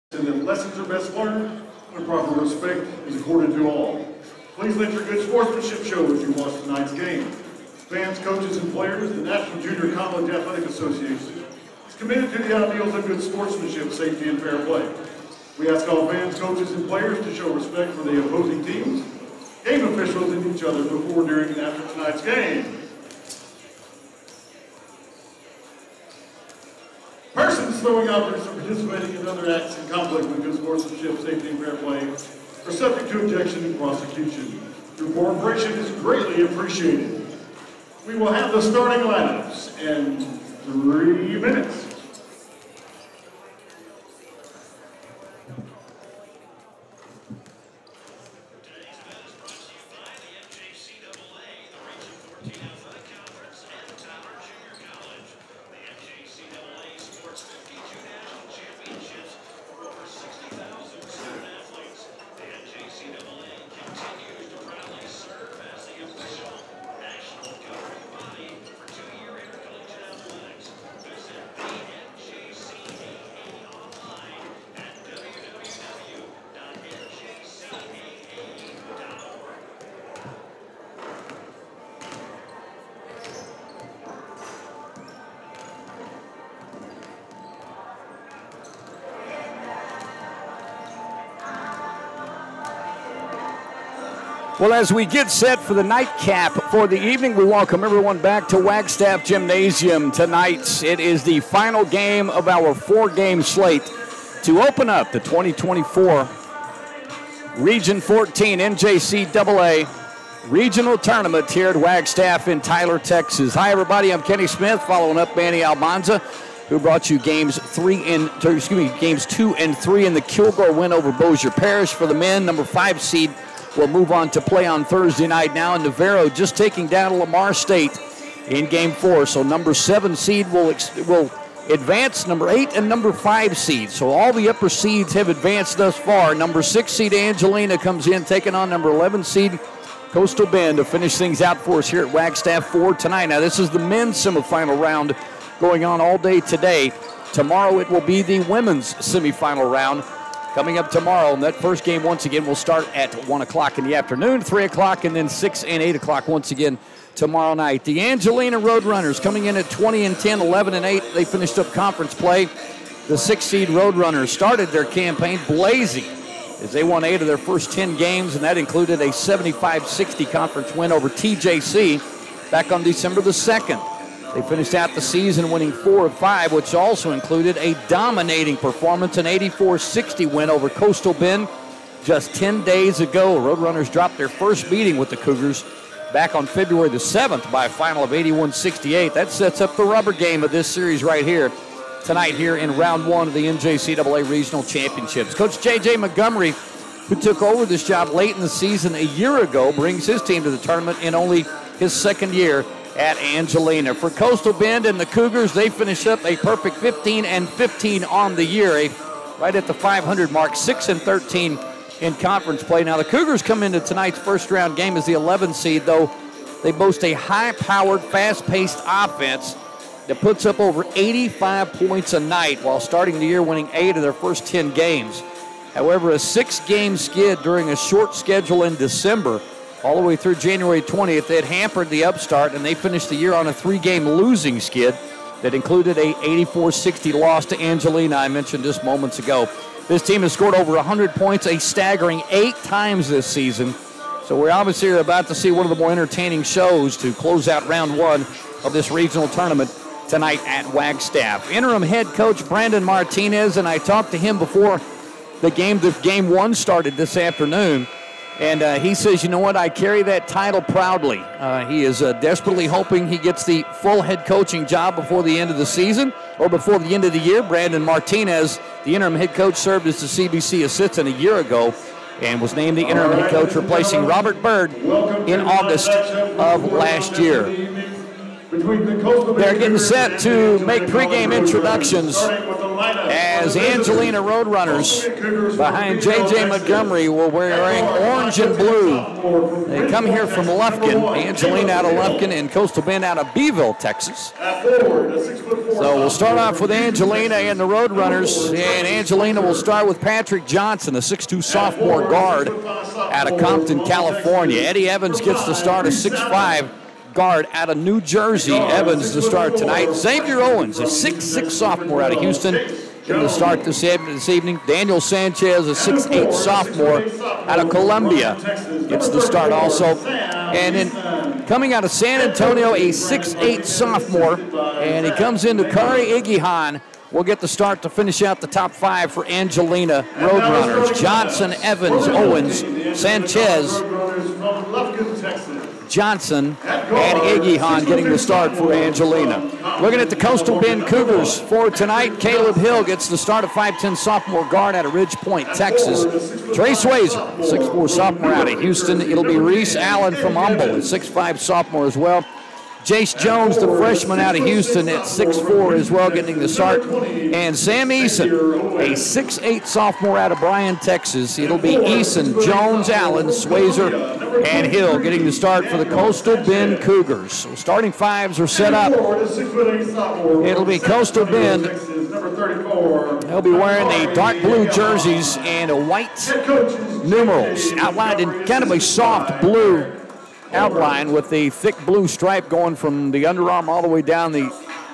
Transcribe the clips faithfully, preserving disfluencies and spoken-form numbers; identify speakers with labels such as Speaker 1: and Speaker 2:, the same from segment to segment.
Speaker 1: and that lessons are best learned when proper respect is accorded to all. Please let your good sportsmanship show as you watch tonight's game. Fans, coaches, and players, the National Junior College Athletic Association is committed to the ideals of good sportsmanship, safety, and fair play. We ask all fans, coaches, and players to show respect for the opposing teams, game officials, and each other before, during, and after tonight's game. Persons throwing objects or participating in other acts in conflict with good sportsmanship, safety, and fair play are subject to objection and prosecution. Your cooperation is greatly appreciated. We will have the starting lineups in three minutes.
Speaker 2: Today's event is brought to you by the N J C double A, the Region fourteen Athletic Conference, and Tyler Junior College. The N J C double A supports fifty-two national championships for over sixty thousand student athletes. The N J C double A continues to proudly serve as the official national governing body for two-year intercollegiate athletics. Visit the N J C A A online at w w w dot n j c a a dot org.
Speaker 3: Well, as we get set for the nightcap for the evening, we welcome everyone back to Wagstaff Gymnasium tonight. It is the final game of our four-game slate to open up the twenty twenty-four Region fourteen N J C double A Regional Tournament here at Wagstaff in Tyler, Texas. Hi, everybody. I'm Kenny Smith, following up Manny Almanza, who brought you games three and excuse me, games two and three in the Kilgore win over Bossier Parish for the men. Number five seed will move on to play on Thursday night now. And Navarro just taking down Lamar State in game four. So number seven seed will will advance number eight and number five seed. So all the upper seeds have advanced thus far. Number six seed Angelina comes in taking on number eleven seed Coastal Bend to finish things out for us here at Wagstaff for tonight. Now this is the men's semifinal round going on all day today. Tomorrow it will be the women's semifinal round coming up tomorrow. And that first game once again will start at one o'clock in the afternoon, three o'clock, and then six and eight o'clock once again tomorrow night. The Angelina Roadrunners coming in at twenty and ten, eleven and eight. They finished up conference play. The six seed Roadrunners started their campaign blazing as they won eight of their first ten games, and that included a seventy-five sixty conference win over T J C back on December the second. They finished out the season winning four of five, which also included a dominating performance, an eighty-four sixty win over Coastal Bend just ten days ago. Roadrunners dropped their first meeting with the Cougars back on February the seventh by a final of eighty-one sixty-eight. That sets up the rubber game of this series right here tonight here in round one of the N J C double A Regional Championships. Coach J J Montgomery, who took over this job late in the season a year ago, brings his team to the tournament in only his second year at Angelina. For Coastal Bend and the Cougars, they finish up a perfect fifteen and fifteen on the year, a, right at the five hundred mark, six and thirteen in conference play. Now the Cougars come into tonight's first round game as the eleventh seed, though they boast a high-powered, fast-paced offense that puts up over eighty-five points a night while starting the year winning eight of their first ten games. However, a six-game skid during a short schedule in December all the way through January twentieth, they had hampered the upstart, and they finished the year on a three-game losing skid that included a eighty-four sixty loss to Angelina, I mentioned just moments ago. This team has scored over one hundred points a staggering eight times this season. So we're obviously about to see one of the more entertaining shows to close out round one of this regional tournament tonight at Wagstaff. Interim head coach Brandon Martinez, and I talked to him before the game, the game one started this afternoon. And uh, he says, you know what, I carry that title proudly. Uh, he is uh, desperately hoping he gets the full head coaching job before the end of the season or before the end of the year. Brandon Martinez, the interim head coach, served as the C B C assistant a year ago and was named the interim head coach, replacing Robert Bird in August of last year.
Speaker 1: between the Coastal
Speaker 3: They're
Speaker 1: Bend
Speaker 3: getting
Speaker 1: Cougars
Speaker 3: set
Speaker 1: and
Speaker 3: to
Speaker 1: Angelina
Speaker 3: make pregame
Speaker 1: College
Speaker 3: introductions
Speaker 1: starting with the lineup
Speaker 3: as
Speaker 1: for the
Speaker 3: Angelina Roadrunners behind J J Montgomery will be wearing orange and blue. They come here from Lufkin, Angelina out of Lufkin and Coastal Bend out of Beeville, Texas.
Speaker 1: At forward, a six foot four
Speaker 3: So we'll start off with Angelina and the Roadrunners, and Angelina will start with Patrick Johnson, a six two sophomore guard out of Compton, California. Eddie Evans gets the start, a six five guard out of New Jersey. Evans to start tonight. Xavier Owens, a six six sophomore out of Houston, getting the start this evening. Daniel Sanchez, a six eight sophomore out of Columbia, gets the start also. And then coming out of San Antonio, a six eight sophomore, and he comes into Kari Igihan. We'll get the start to finish out the top five for Angelina Roadrunners. Johnson, Evans, Owens, Sanchez, Johnson, and Igihan getting the start for Angelina. Looking at the Coastal Bend Cougars for tonight, Caleb Hill gets the start, of five ten sophomore guard out of Ridge Point, Texas. Trey Swazer, six four sophomore out of Houston. It'll be Reese Allen from Humble, a six five sophomore as well. Jace Jones, the freshman out of Houston, at six four as well, getting the start. And Sam Eason, a six eight sophomore out of Bryan, Texas. It'll be Eason, Jones, Allen, Swazer, and Hill getting the start for the Coastal Bend Cougars. So starting fives are set up. It'll be Coastal Bend. They'll be wearing the dark blue jerseys and a white numerals outlined in kind of a soft blue outline with the thick blue stripe going from the underarm all the way down the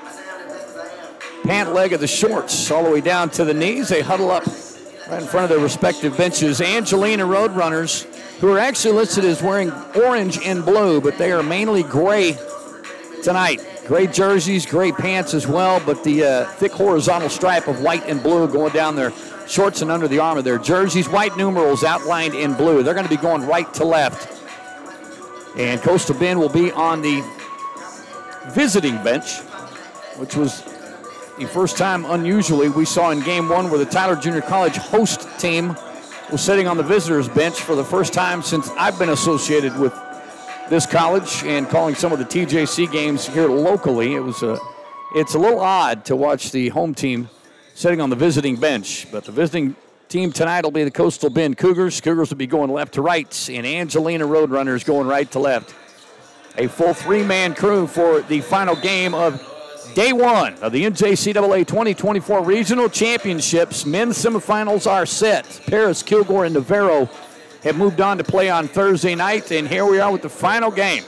Speaker 3: pant leg of the shorts, all the way down to the knees. They huddle up right in front of their respective benches. Angelina Roadrunners, who are actually listed as wearing orange and blue, but they are mainly gray tonight. Gray jerseys, gray pants as well, but the uh, thick horizontal stripe of white and blue going down their shorts and under the arm of their jerseys. White numerals outlined in blue. They're going to be going right to left. And Coastal Bend will be on the visiting bench, which was the first time, unusually, we saw in game one where the Tyler Junior College host team was sitting on the visitors bench for the first time since I've been associated with this college and calling some of the T J C games here locally. It was a, it's a little odd to watch the home team sitting on the visiting bench, but the visiting team tonight will be the Coastal Bend Cougars. Cougars will be going left to right, and Angelina Roadrunners going right to left. A full three-man crew for the final game of day one of the N J C double A twenty twenty-four Regional Championships. Men's semifinals are set. Paris, Kilgore, and Navarro have moved on to play on Thursday night, and here we are with the final game.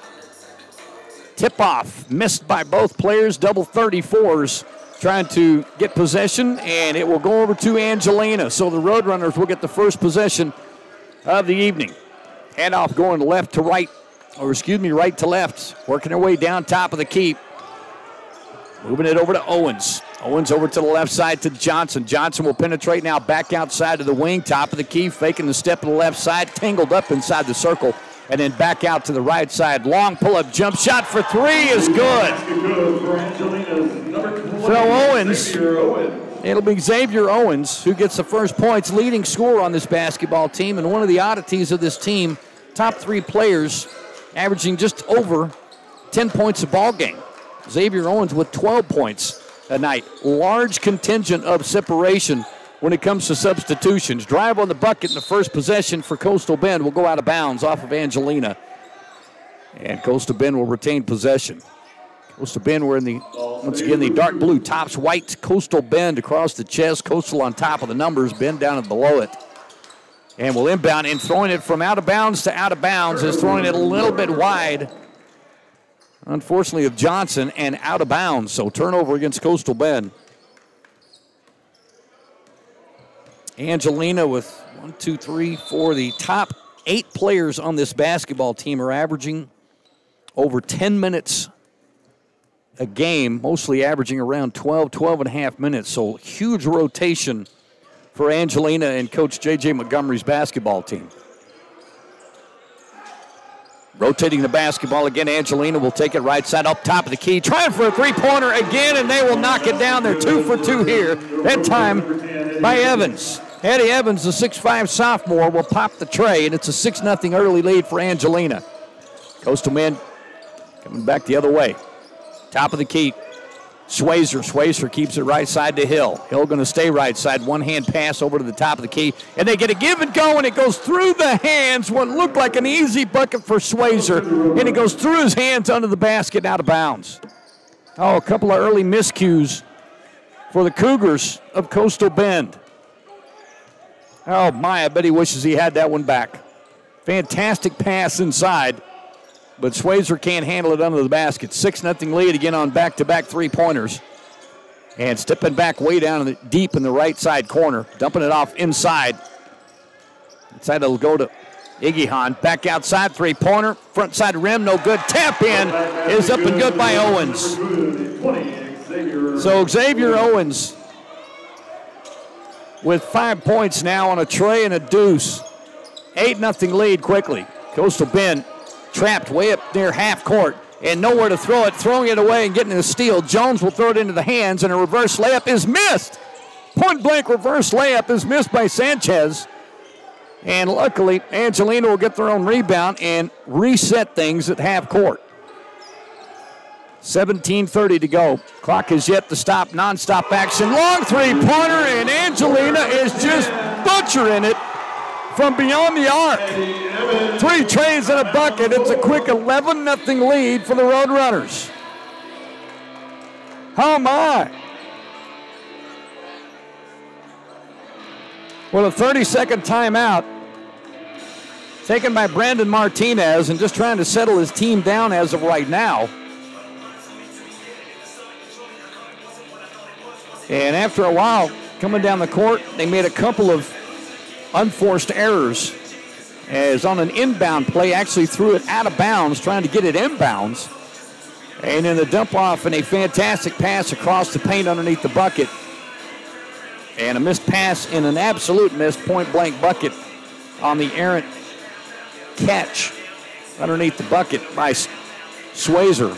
Speaker 3: Tip-off missed by both players, double thirty-fours. Trying to get possession, and it will go over to Angelina. So the Roadrunners will get the first possession of the evening. Handoff going left to right, or excuse me, right to left. Working their way down top of the key. Moving it over to Owens. Owens over to the left side to Johnson. Johnson will penetrate now back outside to the wing, top of the key, faking the step to the left side, tangled up inside the circle, and then back out to the right side. Long pull-up jump shot for three is good. So Owens, it'll be Xavier Owens who gets the first points, leading scorer on this basketball team. And one of the oddities of this team, top three players averaging just over ten points a ball game. Xavier Owens with twelve points a night. Large contingent of separation when it comes to substitutions. Drive on the bucket in the first possession for Coastal Bend will go out of bounds off of Angelina. And Coastal Bend will retain possession. Coastal Bend, we're in the, once again, the dark blue tops, white Coastal Bend across the chest. Coastal on top of the numbers, Bend down and below it. And will inbound and throwing it from out of bounds to out of bounds is throwing it a little bit wide. Unfortunately of Johnson and out of bounds. So turnover against Coastal Bend. Angelina with one, two, three, four. The top eight players on this basketball team are averaging over ten minutes a game, mostly averaging around twelve, twelve and a half minutes. So huge rotation for Angelina and Coach J J Montgomery's basketball team. Rotating the basketball again, Angelina will take it right side up top of the key. Trying for a three-pointer again, and they will knock it down. They're two for two here. That time by Evans. Eddie Evans, the six five sophomore, will pop the tray, and it's a six nothing early lead for Angelina. Coastal Bend coming back the other way. Top of the key. Schweizer. Schweizer keeps it right side to Hill. Hill going to stay right side. One-hand pass over to the top of the key. And they get a give and go, and it goes through the hands. What looked like an easy bucket for Schweizer. And it goes through his hands under the basket and out of bounds. Oh, a couple of early miscues for the Cougars of Coastal Bend. Oh, my, I bet he wishes he had that one back. Fantastic pass inside. But Schweizer can't handle it under the basket. six nothing lead again on back-to-back three-pointers. And stepping back way down in the, deep in the right side corner. Dumping it off inside. Inside it'll go to Iggy Hahn. Back outside, three-pointer. Front side rim, no good. Tap in is up and good by Owens. So Xavier Owens with five points now on a tray and a deuce. eight nothing lead quickly. Coastal Bend trapped way up near half court and nowhere to throw it, throwing it away and getting a steal. Jones will throw it into the hands, and a reverse layup is missed. Point blank reverse layup is missed by Sanchez. And luckily, Angelina will get their own rebound and reset things at half court. seventeen thirty to go. Clock is yet to stop. Non-stop action. Long three-pointer, and Angelina is just butchering it from beyond the arc. Three trays and a bucket. It's a quick eleven nothing lead for the Roadrunners. Oh, my. Well, a thirty-second timeout taken by Brandon Martinez, and just trying to settle his team down as of right now. And after a while, coming down the court, they made a couple of unforced errors. As on an inbound play, actually threw it out of bounds, trying to get it inbounds. And then the dump off and a fantastic pass across the paint underneath the bucket. And a missed pass and an absolute missed point-blank bucket on the errant catch underneath the bucket by Schweizer.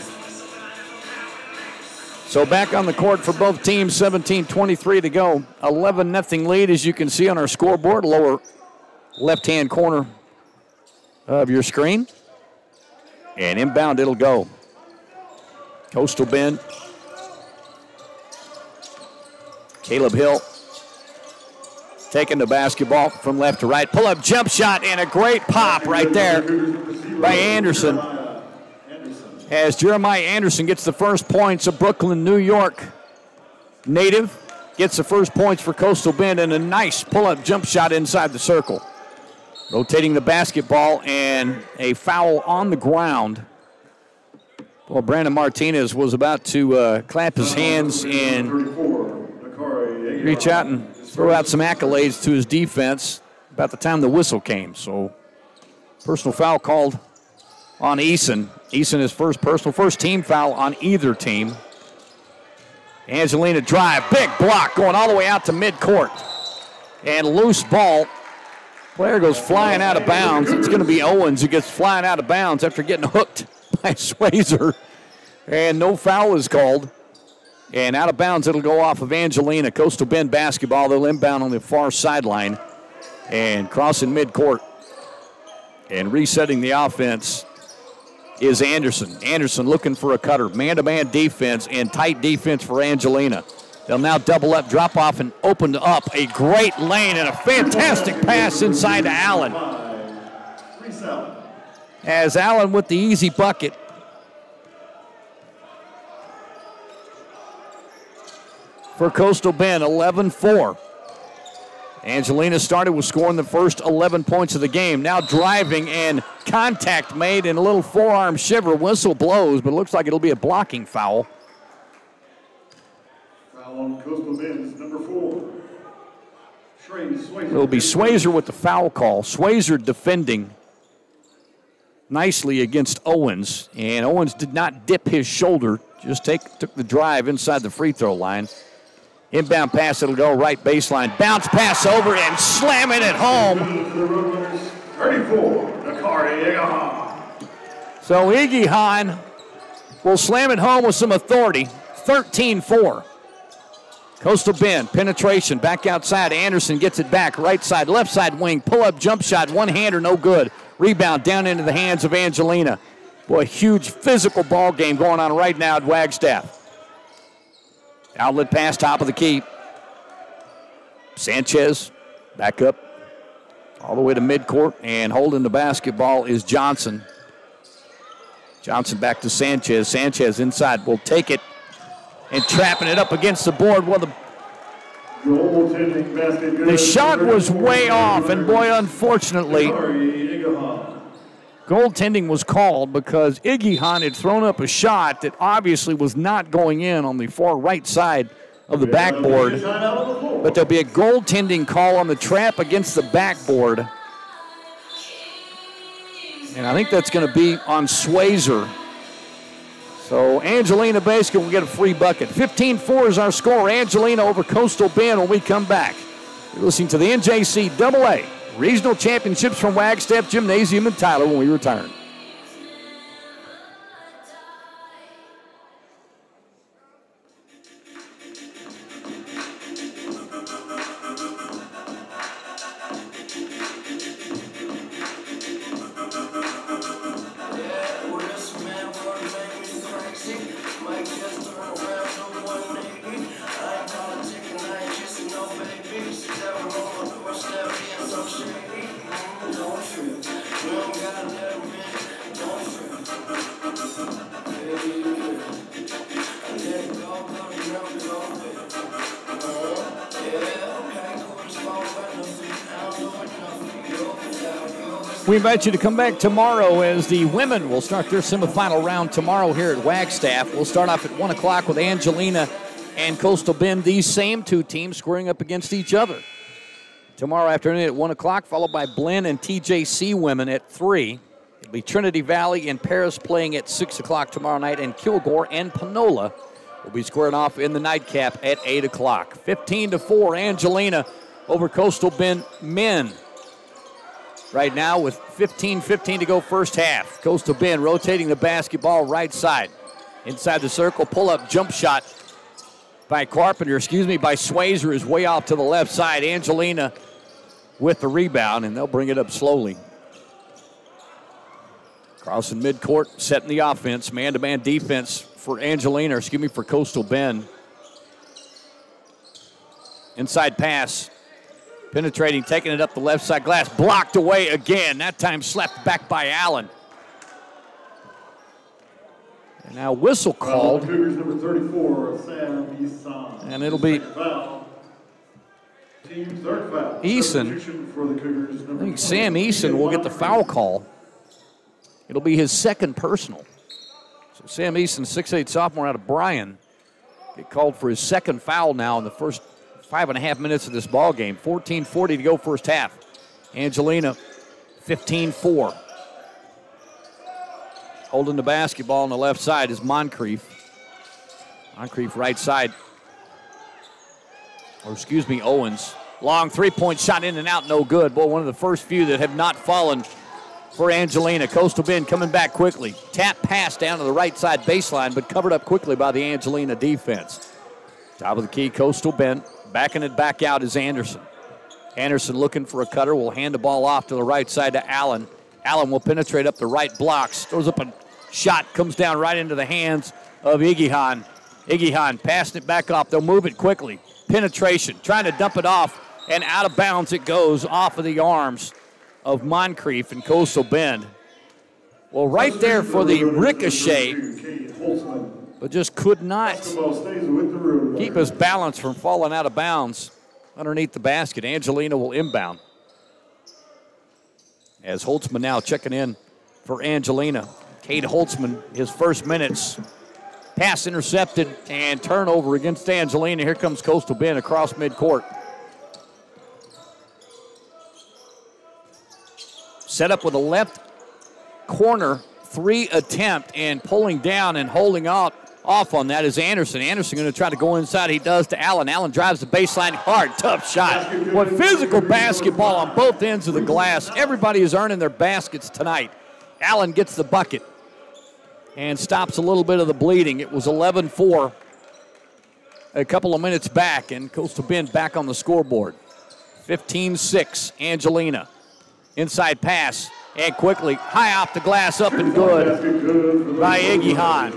Speaker 3: So back on the court for both teams, seventeen twenty-three to go. eleven nothing lead, as you can see on our scoreboard, lower left-hand corner of your screen. And inbound it'll go. Coastal Bend. Caleb Hill taking the basketball from left to right. Pull-up jump shot and a great pop right there by Anderson. As Jeremiah Anderson gets the first points, a Brooklyn, New York native gets the first points for Coastal Bend, and a nice pull-up jump shot inside the circle. Rotating the basketball and a foul on the ground. Well, Brandon Martinez was about to uh, clap his hands and reach out and throw out some accolades to his defense about the time the whistle came. So personal foul called on Eason. Eason is first personal, first team foul on either team. Angelina drive, big block going all the way out to midcourt. And loose ball. Player goes flying out of bounds. It's going to be Owens who gets flying out of bounds after getting hooked by Schweizer. And no foul is called. And out of bounds, it'll go off of Angelina. Coastal Bend basketball. They'll inbound on the far sideline. And crossing midcourt. And resetting the offense is Anderson. Anderson looking for a cutter. Man-to-man defense and tight defense for Angelina. They'll now double up, drop off, and open up a great lane and a fantastic pass inside to Allen. As Allen with the easy bucket. For Coastal Bend, eleven four. Angelina started with scoring the first eleven points of the game. Now driving and contact made and a little forearm shiver. Whistle blows, but it looks like it'll be a blocking foul.
Speaker 1: Foul on Coastal Bend is number four.
Speaker 3: It'll be Schweizer with the foul call. Schweizer defending nicely against Owens. And Owens did not dip his shoulder, just take, took the drive inside the free throw line. Inbound pass, it'll go right baseline. Bounce pass over and slam it at home.
Speaker 1: thirty-four, Dakari Iggy.
Speaker 3: So Iggy Hahn will slam it home with some authority. thirteen four. Coastal Bend, penetration, back outside. Anderson gets it back, right side, left side wing, pull-up jump shot, one-hander, no good. Rebound down into the hands of Angelina. Boy, a huge physical ball game going on right now at Wagstaff. Outlet pass, top of the key. Sanchez back up all the way to midcourt, and holding the basketball is Johnson. Johnson back to Sanchez. Sanchez inside will take it and trapping it up against the board. Well, the, the shot was way off, and boy, unfortunately, goaltending was called because Igihan had thrown up a shot that obviously was not going in on the far right side of the backboard. But there'll be a goaltending call on the trap against the backboard. And I think that's going to be on Swayzer. So Angelina basically will get a free bucket. fifteen four is our score. Angelina over Coastal Bend when we come back. You're listening to the N J C double A Regional Championships from Wagstaff Gymnasium in Tyler when we return. We invite you to come back tomorrow as the women will start their semifinal round tomorrow here at Wagstaff. We'll start off at one o'clock with Angelina and Coastal Bend, these same two teams squaring up against each other. Tomorrow afternoon at one o'clock, followed by Blinn and T J C women at three. It'll be Trinity Valley and Paris playing at six o'clock tomorrow night, and Kilgore and Panola will be squaring off in the nightcap at eight o'clock. fifteen to four, Angelina over Coastal Bend men. Right now with fifteen fifteen to go first half. Coastal Bend rotating the basketball right side. Inside the circle, pull-up jump shot by Carpenter, excuse me, by Swayzer is way off to the left side. Angelina with the rebound, and they'll bring it up slowly. Crossing midcourt, setting the offense. Man-to-man defense for Angelina, excuse me, for Coastal Bend. Inside pass. Penetrating, taking it up the left side glass. Blocked away again. That time slapped back by Allen. And now whistle called.
Speaker 1: Cougars number thirty-four, Sam Eason.
Speaker 3: And it'll be
Speaker 1: team third foul.
Speaker 3: Eason.
Speaker 1: For the Cougars,
Speaker 3: I think Sam Eason will get the foul call. It'll be his second personal. So Sam Eason, six eight sophomore out of Bryan, get called for his second foul now in the first five and a half minutes of this ball game. fourteen forty to go first half. Angelina, fifteen four. Holding the basketball on the left side is Moncrief. Moncrief right side. Or excuse me, Owens. Long three-point shot in and out, no good. Boy, one of the first few that have not fallen for Angelina. Coastal Bend coming back quickly. Tap pass down to the right side baseline, but covered up quickly by the Angelina defense. Top of the key, Coastal Bend. Backing it back out is Anderson. Anderson looking for a cutter, will hand the ball off to the right side to Allen. Allen will penetrate up the right blocks, throws up a shot, comes down right into the hands of Igihan. Igihan passing it back off. They'll move it quickly. Penetration, trying to dump it off, and out of bounds it goes off of the arms of Moncrief and Coastal Bend. Well, right there for the ricochet, but just could not keep his balance from falling out of bounds underneath the basket. Angelina will inbound. As Holtzman now checking in for Angelina. Cade Holtzman, his first minutes. Pass intercepted and turnover against Angelina. Here comes Coastal Bend across midcourt. Set up with a left corner three attempt, and pulling down and holding out off on that is Anderson. Anderson going to try to go inside. He does to Allen. Allen drives the baseline hard. Tough shot. What physical basketball on both ends of the glass. Everybody is earning their baskets tonight. Allen gets the bucket and stops a little bit of the bleeding. It was eleven four a couple of minutes back, and Coastal Bend back on the scoreboard. fifteen six, Angelina. Inside pass, And quickly, high off the glass, up and good by Iggy Hahn.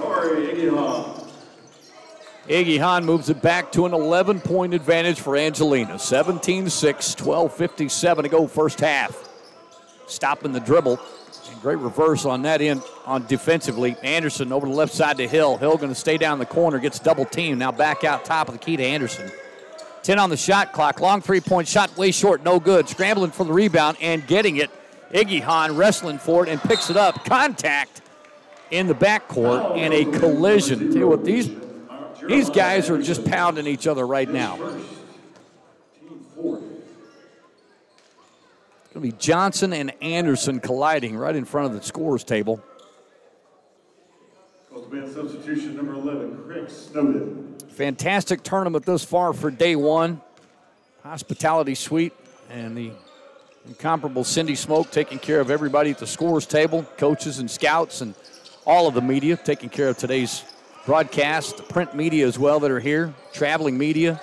Speaker 3: Iggy Hahn moves it back to an eleven-point advantage for Angelina. seventeen six, twelve fifty-seven to go first half. Stopping the dribble. And great reverse on that end on defensively. Anderson over the left side to Hill. Hill going to stay down the corner, gets double teamed. Now back out top of the key to Anderson. ten on the shot clock. Long three-point shot, way short, no good. Scrambling for the rebound and getting it. Iggy Hahn wrestling for it and picks it up. Contact in the backcourt and a collision. Tell you what, these, these guys are just pounding each other right now. It's going to be Johnson and Anderson colliding right in front of the scorers table.
Speaker 1: Substitution number eleven, Rick Snowden.
Speaker 3: Fantastic tournament thus far for day one. Hospitality suite and the incomparable Cindy Smoke taking care of everybody at the scorers table, coaches and scouts and all of the media taking care of today's broadcast, the print media as well that are here, traveling media.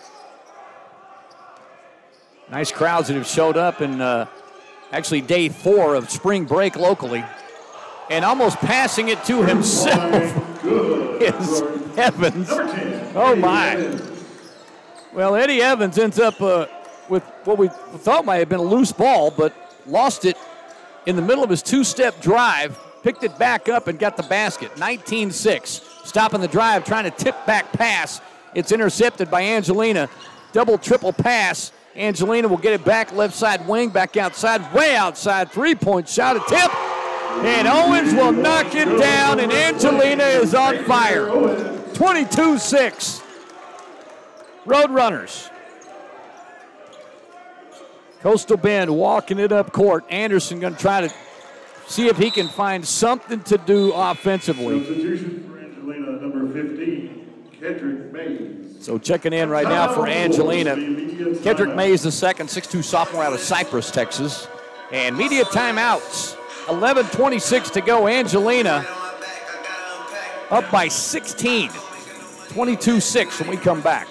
Speaker 3: Nice crowds that have showed up in uh, actually day four of spring break locally. And almost passing it to himself is Evans. Oh, my. Well, Eddie Evans ends up uh, with what we thought might have been a loose ball, but lost it in the middle of his two-step drive, picked it back up and got the basket. nineteen six. Stopping the drive, trying to tip back pass. It's intercepted by Angelina. Double, triple pass. Angelina will get it back left side wing, back outside, way outside. Three-point shot, a tip. And Owens will knock it down, and Angelina is on fire. twenty-two six. Roadrunners. Coastal Bend walking it up court. Anderson going to try to see if he can find something to do offensively.
Speaker 1: Substitution for Angelina, number fifteen, Kedrick Mays.
Speaker 3: So checking in right now for Angelina. Kedrick Mays, the second, six two sophomore out of Cypress, Texas. And media timeouts. eleven twenty-six to go. Angelina up by sixteen. twenty-two six when we come back.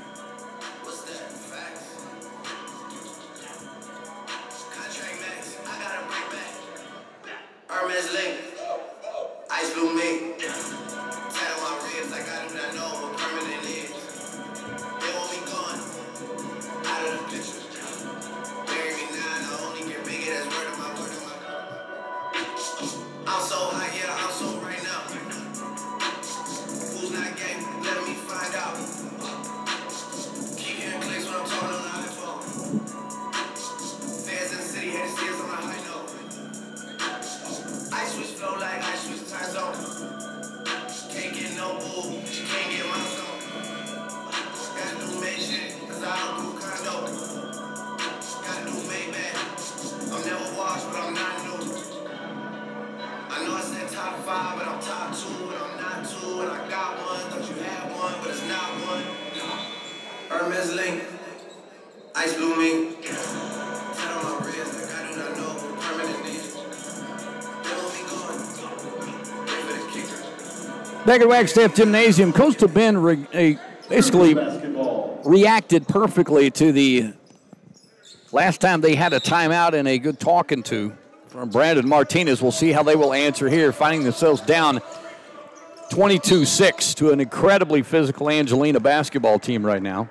Speaker 3: Back at Wagstaff Gymnasium, Coastal Bend re- a, basically reacted perfectly to the last time they had a timeout and a good talking to from Brandon Martinez. We'll see how they will answer here, finding themselves down twenty-two six to an incredibly physical Angelina basketball team right now.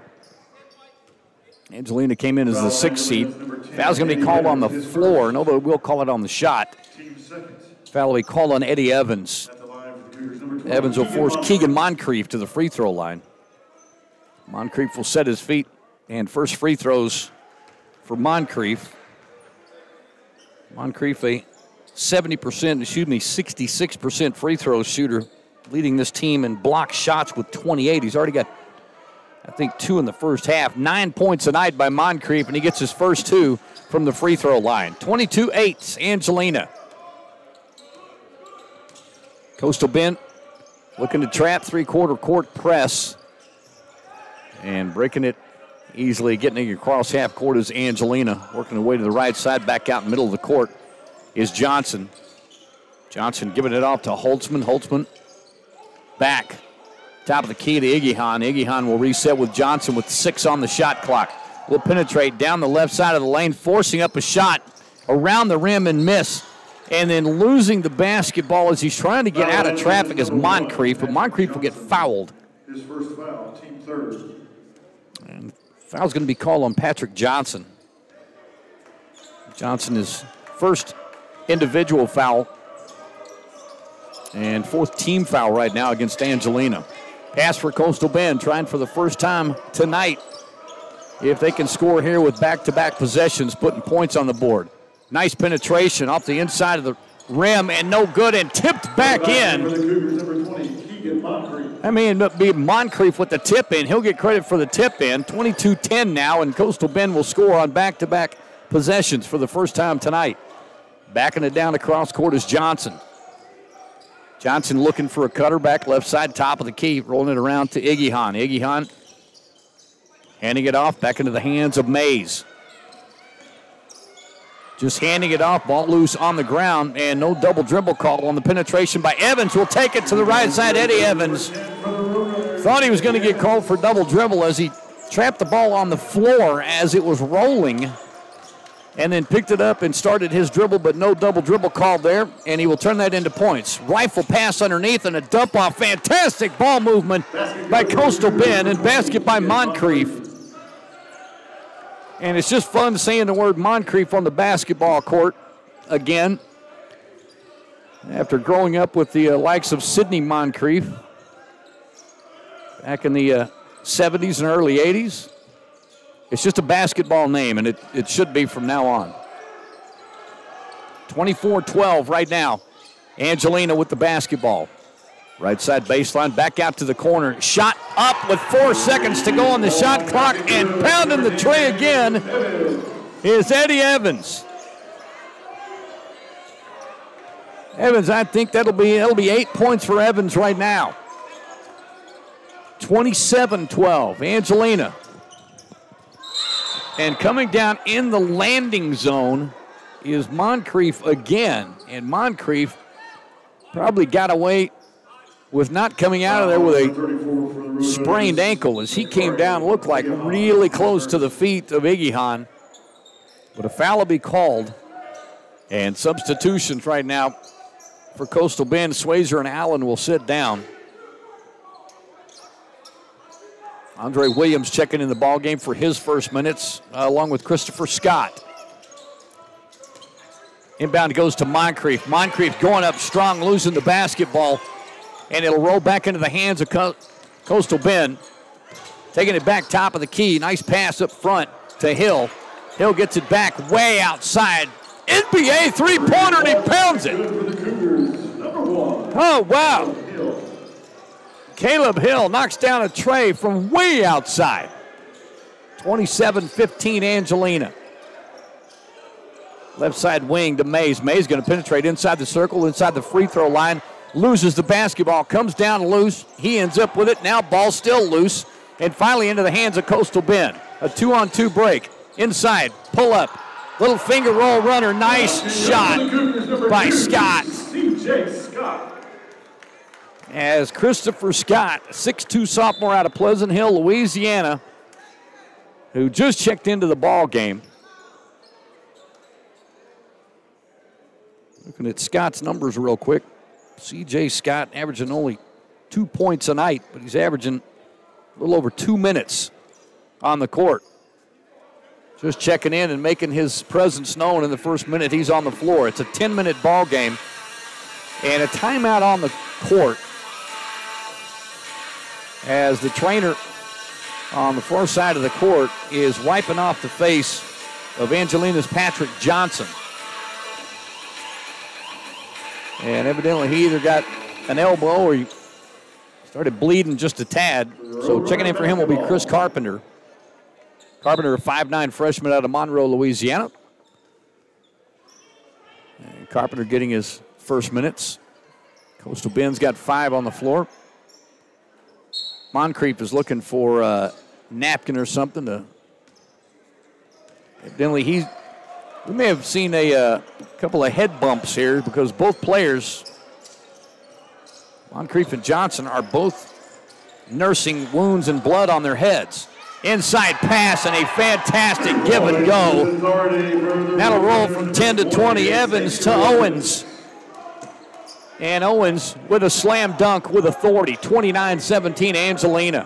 Speaker 3: Angelina came in as the sixth seed. Foul's going to be called on the floor, and although we'll call it on the shot, foul will be called on Eddie Evans. Evans will force Keegan Moncrief to the free throw line. Moncrief will set his feet, and first free throws for Moncrief. Moncrief, a seventy percent, excuse me, sixty-six percent free throw shooter, leading this team in block shots with twenty-eight. He's already got, I think, two in the first half. Nine points a night by Moncrief, and he gets his first two from the free throw line. twenty-two eight, Angelina. Coastal Bend looking to trap, three-quarter court press. And breaking it easily, getting it across half court is Angelina. Working her way to the right side, back out in the middle of the court is Johnson. Johnson giving it off to Holtzman. Holtzman back. Top of the key to Iggy Hahn. Iggy Hahn will reset with Johnson with six on the shot clock. Will penetrate down the left side of the lane, forcing up a shot around the rim and miss. And then losing the basketball as he's trying to get out of traffic is Moncrief, but Moncrief will get fouled.
Speaker 1: His first foul, team third.
Speaker 3: And foul's going to be called on Patrick Johnson. Johnson is first individual foul and fourth team foul right now against Angelina. Pass for Coastal Bend, trying for the first time tonight. If they can score here with back-to-back possessions, putting points on the board. Nice penetration off the inside of the rim and no good and tipped back in. I mean, it'll be Moncrief with the tip in. He'll get credit for the tip in. twenty-two ten now, and Coastal Bend will score on back-to-back possessions for the first time tonight. Backing it down across court is Johnson. Johnson looking for a cutter back left side, top of the key, rolling it around to Iggy Hahn. Iggy Hahn handing it off back into the hands of Mays. Just handing it off, ball loose on the ground, and no double dribble call on the penetration by Evans. Will take it to the right side. Eddie Evans thought he was going to get called for double dribble as he trapped the ball on the floor as it was rolling, and then picked it up and started his dribble, but no double dribble called there, and he will turn that into points. Rifle pass underneath and a dump off. Fantastic ball movement by Coastal Bend and basket by Moncrief. And it's just fun saying the word Moncrief on the basketball court again. After growing up with the uh, likes of Sidney Moncrief back in the uh, seventies and early eighties, it's just a basketball name, and it, it should be from now on. twenty-four twelve right now. Angelina with the basketball. Right side baseline, back out to the corner. Shot up with four seconds to go on the shot clock, and pounding the tray again is Eddie Evans. Evans, I think that'll be, that'll be eight points for Evans right now. twenty-seven twelve, Angelina. And coming down in the landing zone is Moncrief again. And Moncrief probably got away with not coming out of there with a sprained ankle as he came down, looked like really close to the feet of Iggy Hahn. But a foul will be called. And substitutions right now for Coastal Bend. Swayzer and Allen will sit down. Andre Williams checking in the ball game for his first minutes, uh, along with Christopher Scott. Inbound goes to Moncrief. Moncrief going up strong, losing the basketball. And it'll roll back into the hands of Co- Coastal Bend. Taking it back top of the key. Nice pass up front to Hill. Hill gets it back way outside. N B A three-pointer, and he pounds it. Oh, wow. Caleb Hill knocks down a tray from way outside. twenty-seven fifteen Angelina. Left side wing to Mays. Mays going to penetrate inside the circle, inside the free throw line. Loses the basketball, comes down loose. He ends up with it. Now ball still loose. And finally into the hands of Coastal Bend. A two-on-two break. Inside, pull up. Little finger roll runner. Nice shot by Scott. As Christopher Scott, six two sophomore out of Pleasant Hill, Louisiana, who just checked into the ball game. Looking at Scott's numbers real quick. C J Scott averaging only two points a night, but he's averaging a little over two minutes on the court. Just checking in and making his presence known in the first minute he's on the floor. It's a ten-minute ball game and a timeout on the court as the trainer on the far side of the court is wiping off the face of Angelina's Patrick Johnson. And evidently he either got an elbow or he started bleeding just a tad. So checking in for him will be Chris Carpenter. Carpenter, a five nine freshman out of Monroe, Louisiana. And Carpenter getting his first minutes. Coastal Bend's got five on the floor. Moncrief is looking for a napkin or something to. Evidently he's. We may have seen a uh, couple of head bumps here because both players, Moncrief and Johnson, are both nursing wounds and blood on their heads. Inside pass and a fantastic give and go. That'll roll from ten to twenty. Evans to Owens. And Owens with a slam dunk with authority. twenty-nine seventeen Angelina.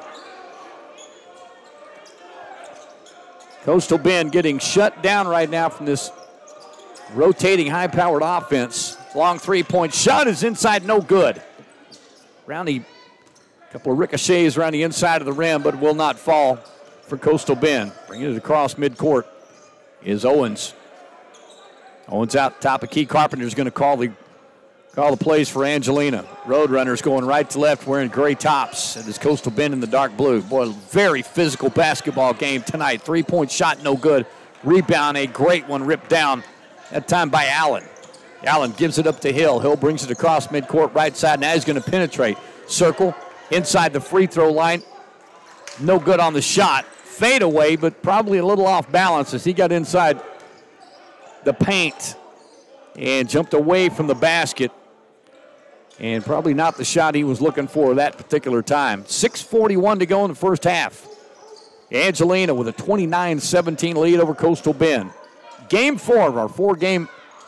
Speaker 3: Coastal Bend getting shut down right now from this rotating high-powered offense. Long three-point shot is inside, no good. Around the couple of ricochets around the inside of the rim, but will not fall for Coastal Bend. Bringing it across midcourt is Owens. Owens out top of Key. Carpenter's going to call the call the plays for Angelina. Roadrunners going right to left wearing gray tops. And this Coastal Bend in the dark blue. Boy, very physical basketball game tonight. Three-point shot, no good. Rebound, a great one ripped down. That time by Allen. Allen gives it up to Hill. Hill brings it across midcourt right side. Now he's going to penetrate. Circle inside the free throw line. No good on the shot. Fade away, but probably a little off balance as he got inside the paint and jumped away from the basket. And probably not the shot he was looking for that particular time. six forty-one to go in the first half. Angelina with a twenty-nine seventeen lead over Coastal Bend. Game four of our four-game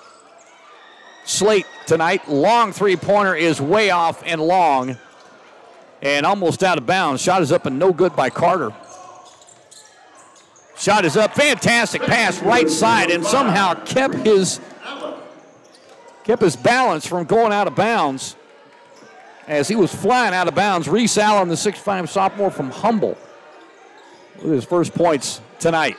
Speaker 3: slate tonight. Long three-pointer is way off and long and almost out of bounds. Shot is up and no good by Carter. Shot is up. Fantastic pass right side and somehow kept his kept his balance from going out of bounds as he was flying out of bounds. Reese Allen, the six five sophomore from Humble, with his first points tonight.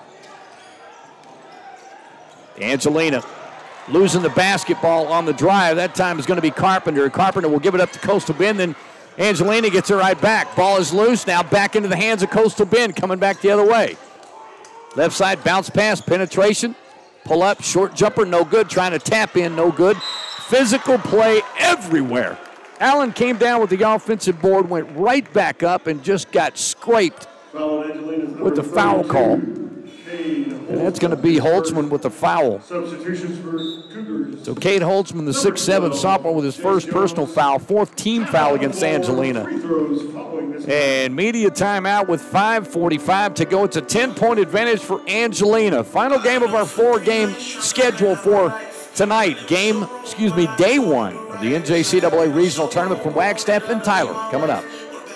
Speaker 3: Angelina losing the basketball on the drive. That time is going to be Carpenter. Carpenter will give it up to Coastal Bend. Then Angelina gets it right back. Ball is loose. Now back into the hands of Coastal Bend, coming back the other way. Left side bounce pass, penetration. Pull up, short jumper, no good. Trying to tap in, no good. Physical play everywhere. Allen came down with the offensive board, went right back up, and just got scraped with the foul call. And that's going to be Holtzman with the foul.
Speaker 1: Substitutions for Cougars.
Speaker 3: So Cade Holtzman, the six seven sophomore, with his first personal foul, fourth team foul against Angelina. And media timeout with five forty-five to go. It's a ten-point advantage for Angelina. Final game of our four-game schedule for tonight. Game, excuse me, day one of the N J C double A Regional Tournament from Wagstaff and Tyler coming up.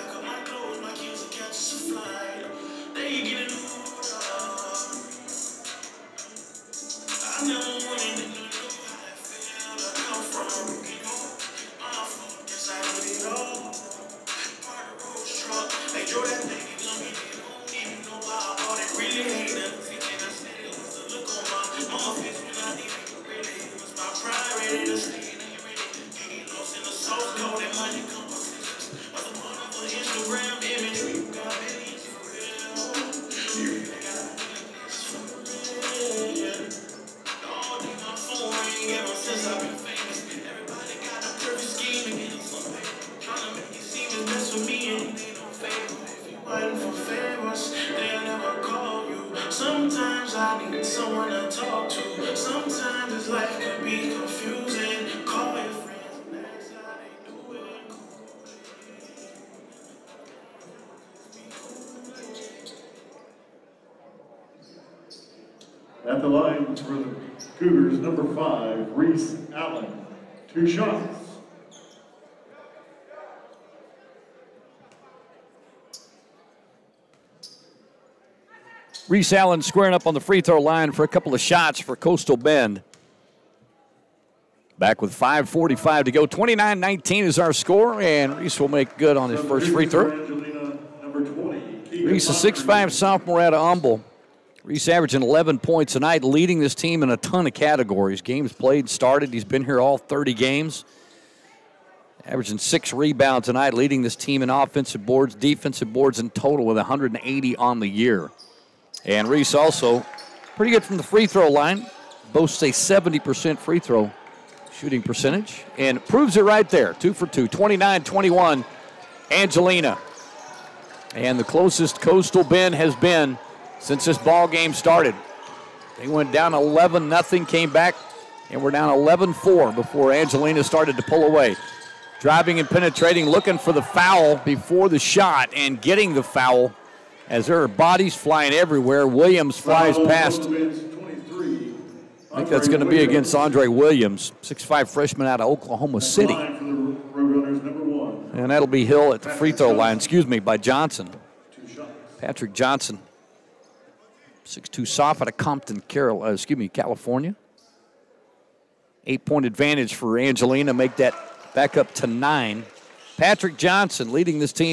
Speaker 2: Sometimes I need someone to talk to. Sometimes this life can be confusing. Call your friends and that's how they do it.
Speaker 1: At the line for the Cougars, number five, Reese Allen. Two shots.
Speaker 3: Reese Allen squaring up on the free throw line for a couple of shots for Coastal Bend. Back with five forty-five to go. twenty-nine nineteen is our score, and Reese will make good on his first free throw. Reese, a six five sophomore out of Humble. Reese averaging eleven points tonight, leading this team in a ton of categories. Games played, started. He's been here all thirty games. Averaging six rebounds tonight, leading this team in offensive boards, defensive boards in total with one hundred eighty on the year. And Reese also pretty good from the free throw line. Boasts a seventy percent free throw shooting percentage. And proves it right there. Two for two. twenty-nine twenty-one, Angelina. And the closest Coastal Bend has been since this ball game started. They went down eleven nothing, came back, and we're down eleven four before Angelina started to pull away. Driving and penetrating, looking for the foul before the shot, and getting the foul as there are bodies flying everywhere. Williams flies past. I think that's going to be against Andre Williams, six five freshman out of Oklahoma City. And that'll be Hill at the free throw line, excuse me, by Johnson. Patrick Johnson, six two soft out of Compton, Carol, uh, excuse me, California. Eight-point advantage for Angelina, make that back up to nine. Patrick Johnson leading this team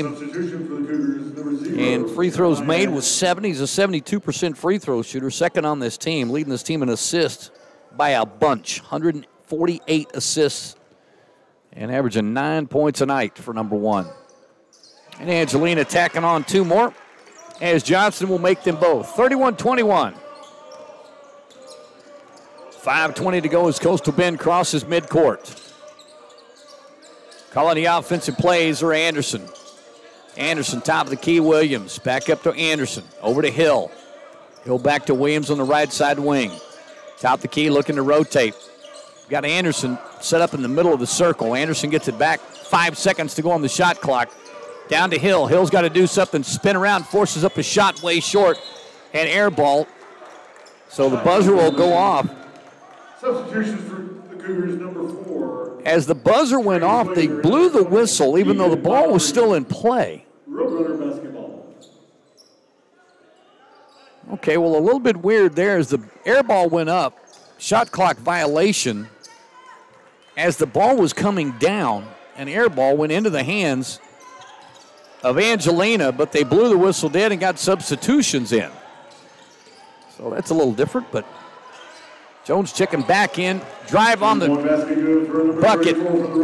Speaker 3: in free throws made with seventy. He's a seventy-two percent free throw shooter, second on this team, leading this team in assists by a bunch, one hundred forty-eight assists, and averaging nine points a night for number one. And Angelina tacking on two more, as Johnson will make them both. thirty-one twenty-one. five twenty to go as Coastal Bend crosses midcourt. Calling the offensive plays are Anderson. Anderson, top of the key, Williams. Back up to Anderson. Over to Hill. Hill back to Williams on the right side wing. Top of the key, looking to rotate. Got Anderson set up in the middle of the circle. Anderson gets it back. Five seconds to go on the shot clock. Down to Hill. Hill's got to do something. Spin around, forces up a shot way short. And air ball. So the buzzer will go off.
Speaker 1: Substitutions for the Cougars, number four.
Speaker 3: As the buzzer went off, they blew the whistle, even though the ball was still in play.
Speaker 1: Roadrunner basketball.
Speaker 3: Okay, well, a little bit weird there as the air ball went up. Shot clock violation. As the ball was coming down, an air ball went into the hands of Angelina, but they blew the whistle dead and got substitutions in. So that's a little different, but Jones checking back in, drive on the bucket.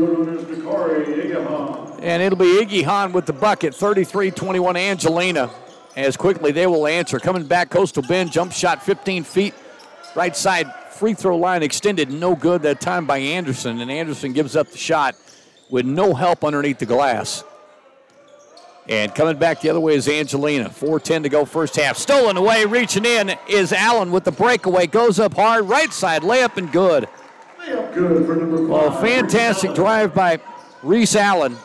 Speaker 3: And it'll be Iggy Hahn with the bucket, thirty-three twenty-one Angelina. As quickly they will answer. Coming back, Coastal Bend, jump shot fifteen feet. Right side free throw line extended, no good that time by Anderson. And Anderson gives up the shot with no help underneath the glass. And coming back the other way is Angelina. four ten to go first half. Stolen away, reaching in is Allen with the breakaway. Goes up hard, right side, layup and good.
Speaker 1: Layup good for number five.
Speaker 3: Well, fantastic drive by Reese Allen.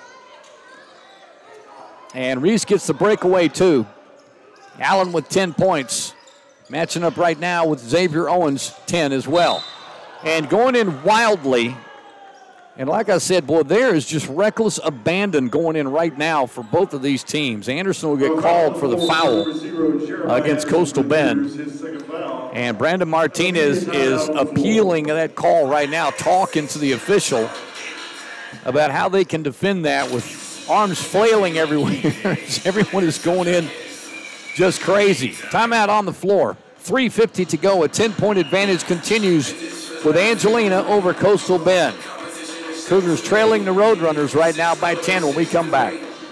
Speaker 3: And Reese gets the breakaway too. Allen with ten points. Matching up right now with Xavier Owens, ten as well. And going in wildly. And like I said, boy, there is just reckless abandon going in right now for both of these teams. Anderson will get called for the foul against Coastal Bend. And Brandon Martinez is appealing that call right now, talking to the official about how they can defend that with arms flailing everywhere. Everyone is going in just crazy. Timeout on the floor. three fifty to go. A ten-point advantage continues with Angelina over Coastal Bend. Cougars trailing the Roadrunners right now by ten when we come back.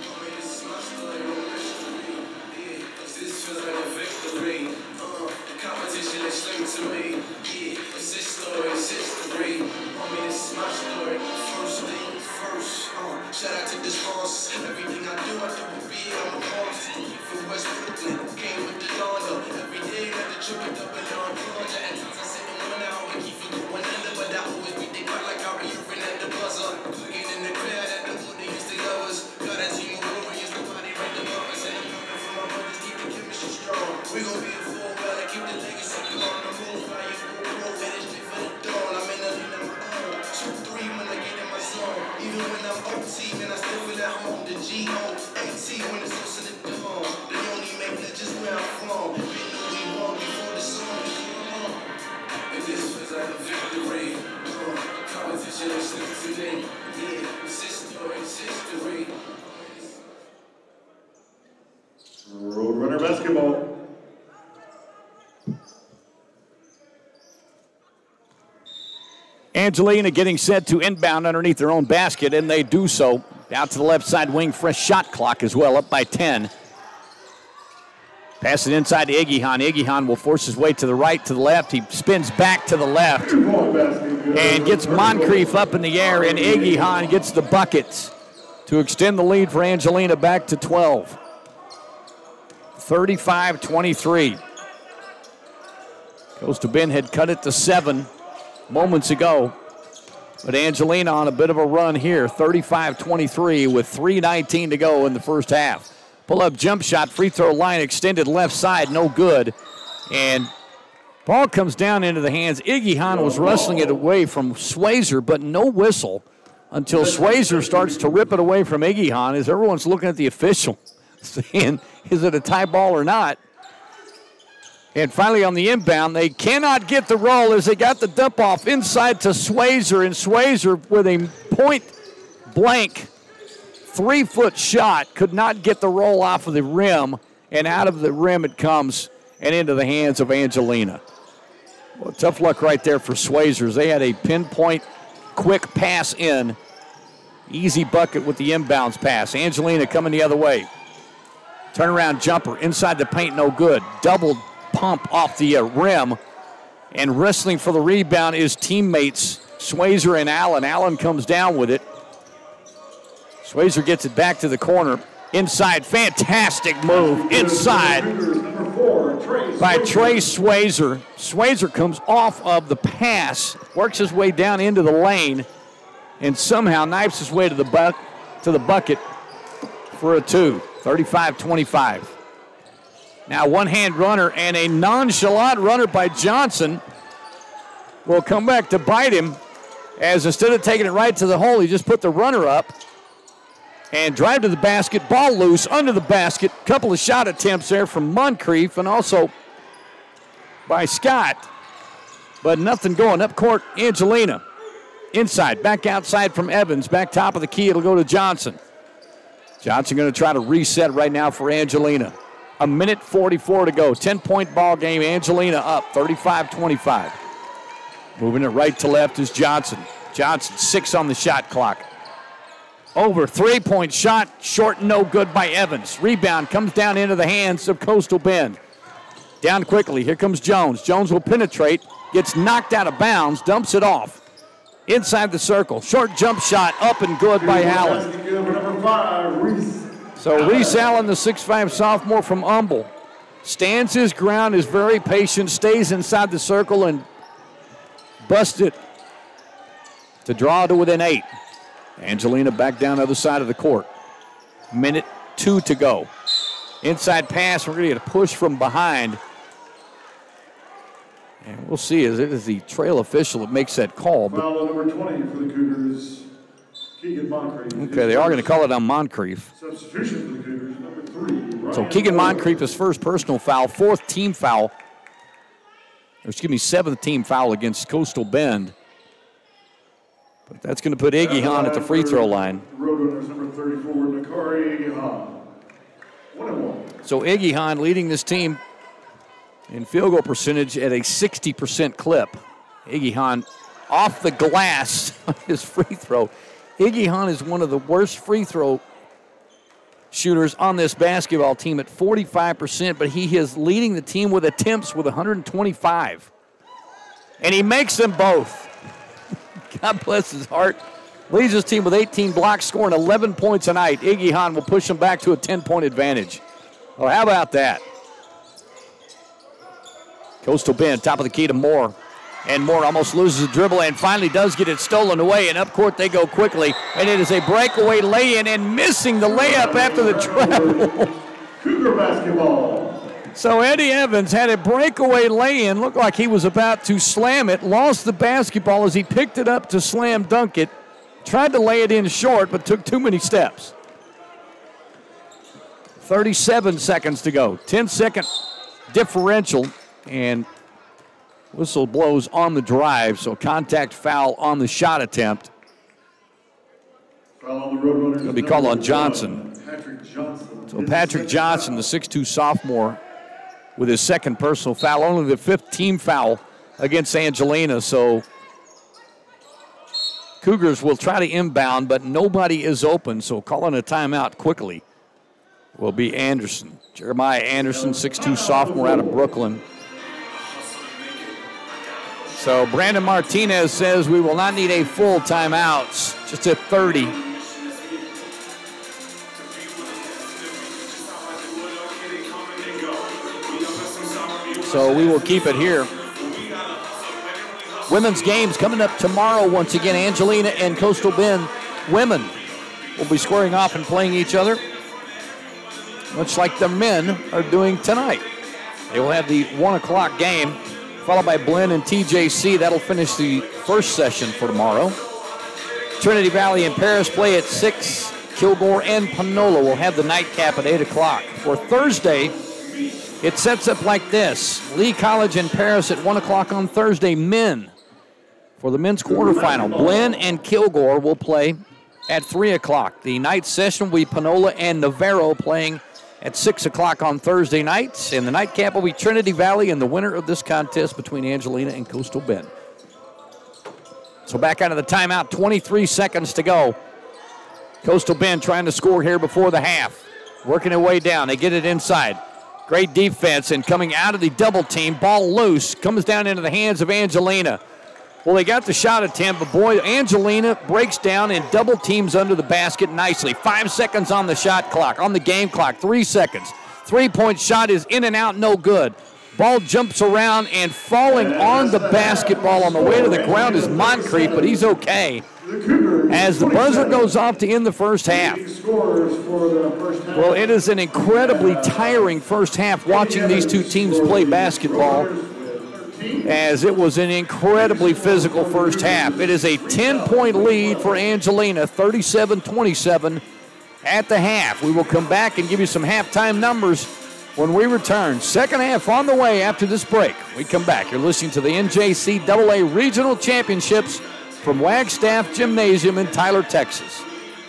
Speaker 1: Roadrunner basketball.
Speaker 3: Angelina getting set to inbound underneath their own basket, and they do so. Out to the left side wing, fresh shot clock as well, up by ten. Pass it inside to Iggy Hahn. Iggy Hahn will force his way to the right, to the left. He spins back to the left and gets Moncrief up in the air, and Iggy Hahn gets the buckets to extend the lead for Angelina back to twelve. thirty-five twenty-three. Coastal Bend had cut it to seven moments ago. But Angelina on a bit of a run here, thirty-five twenty-three with three nineteen to go in the first half. Pull-up jump shot, free throw line extended left side, no good. And ball comes down into the hands. Iggy Hahn was wrestling it away from Swayzer, but no whistle until Swayzer starts to rip it away from Iggy Hahn as everyone's looking at the official saying, is it a tie ball or not? And finally on the inbound, they cannot get the roll as they got the dump off inside to Swayzer, and Swayzer with a point blank three-foot shot could not get the roll off of the rim, and out of the rim it comes and into the hands of Angelina. Well, tough luck right there for Swayzers. They had a pinpoint quick pass in. Easy bucket with the inbounds pass. Angelina coming the other way. Turnaround jumper inside the paint, no good. Double pump off the uh, rim, and wrestling for the rebound is teammates Swayzer and Allen. Allen comes down with it. Swayzer gets it back to the corner. Inside, fantastic move inside by Trey Swayzer. Swayzer comes off of the pass, works his way down into the lane, and somehow knifes his way to the, bu- to the bucket for a two, thirty-five twenty-five. Now one-hand runner and a nonchalant runner by Johnson will come back to bite him, as instead of taking it right to the hole, he just put the runner up and drive to the basket, ball loose under the basket. Couple of shot attempts there from Moncrief and also by Scott, but nothing going. Up court, Angelina. Inside, back outside from Evans. Back top of the key, it'll go to Johnson. Johnson going to try to reset right now for Angelina. A minute forty-four to go. ten-point ball game. Angelina up thirty-five twenty-five. Moving it right to left is Johnson. Johnson, six on the shot clock. Over, three-point shot, short, no good by Evans. Rebound comes down into the hands of Coastal Bend. Down quickly, here comes Jones. Jones will penetrate, gets knocked out of bounds, dumps it off. Inside the circle, short jump shot, up and good by Allen. So Reese Allen, the six five sophomore from Humble, stands his ground, is very patient, stays inside the circle, and busts it to draw to within eight. Angelina back down the other side of the court. Minute two to go. Inside pass, we're going to get a push from behind. And we'll see as it is the trail official that makes that call. But
Speaker 1: foul number twenty for the Cougars, Keegan Moncrief.
Speaker 3: Okay, they are going to call it on Moncrief.
Speaker 1: Substitution for the Cougars, number three. Ryan
Speaker 3: So Keegan
Speaker 1: Moore.
Speaker 3: Moncrief, his first personal foul, fourth team foul. Or excuse me, seventh team foul against Coastal Bend. But that's going to put Iggy Hahn at the free throw line.
Speaker 1: Roadrunners, number thirty-four, Nakari Hahn. One and one.
Speaker 3: So Iggy Hahn leading this team in field goal percentage at a sixty percent clip. Iggy Hahn off the glass on his free throw. Iggy Hahn is one of the worst free throw shooters on this basketball team at forty-five percent, but he is leading the team with attempts with one hundred twenty-five. And he makes them both. God bless his heart. Leads his team with eighteen blocks, scoring eleven points a night. Iggy Hahn will push him back to a ten-point advantage. Well, how about that? Coastal Bend, top of the key to Moore. And Moore almost loses the dribble and finally does get it stolen away. And up court they go quickly. And it is a breakaway lay-in and missing the layup after the travel.
Speaker 1: Cougar basketball.
Speaker 3: So Eddie Evans had a breakaway lay-in. Looked like he was about to slam it. Lost the basketball as he picked it up to slam dunk it. Tried to lay it in short, but took too many steps. thirty-seven seconds to go. ten-second differential. And whistle blows on the drive, so contact foul on the shot attempt.
Speaker 1: Foul on the Roadrunners.
Speaker 3: It'll be called on Johnson.
Speaker 1: Patrick Johnson.
Speaker 3: So Patrick Johnson, the six two sophomore, with his second personal foul, only the fifth team foul against Angelina. So Cougars will try to inbound, but nobody is open, so calling a timeout quickly will be Anderson. Jeremiah Anderson, six two sophomore out of Brooklyn. So Brandon Martinez says we will not need a full timeout, just at thirty. So we will keep it here. Women's games coming up tomorrow once again. Angelina and Coastal Bend women will be squaring off and playing each other. much like the men are doing tonight. They will have the one o'clock game, followed by Blinn and T J C. That'll finish the first session for tomorrow. Trinity Valley and Paris play at six. Kilgore and Panola will have the nightcap at eight o'clock. For Thursday, it sets up like this. Lee College and Paris at one o'clock on Thursday. Men for the men's quarterfinal. Blinn and Kilgore will play at three o'clock. The night session will be Panola and Navarro playing at six o'clock on Thursday nights. And the nightcap will be Trinity Valley and the winner of this contest between Angelina and Coastal Bend. So back out of the timeout, twenty-three seconds to go. Coastal Bend trying to score here before the half. Working their way down. They get it inside. Great defense, and coming out of the double team, ball loose, comes down into the hands of Angelina. Well, they got the shot attempt, but boy, Angelina breaks down and double teams under the basket nicely. Five seconds on the shot clock, on the game clock, three seconds. Three-point shot is in and out, no good. Ball jumps around, and falling on the basketball on the way to the ground is Moncrief, but he's okay. As the buzzer goes off to end the first half. Well, it is an incredibly tiring first half watching these two teams play basketball, as it was an incredibly physical first half. It is a ten-point lead for Angelina, thirty-seven twenty-seven at the half. We will come back and give you some halftime numbers when we return. Second half on the way after this break. We come back. You're listening to the N J C double A Regional Championships from Wagstaff Gymnasium in Tyler, Texas.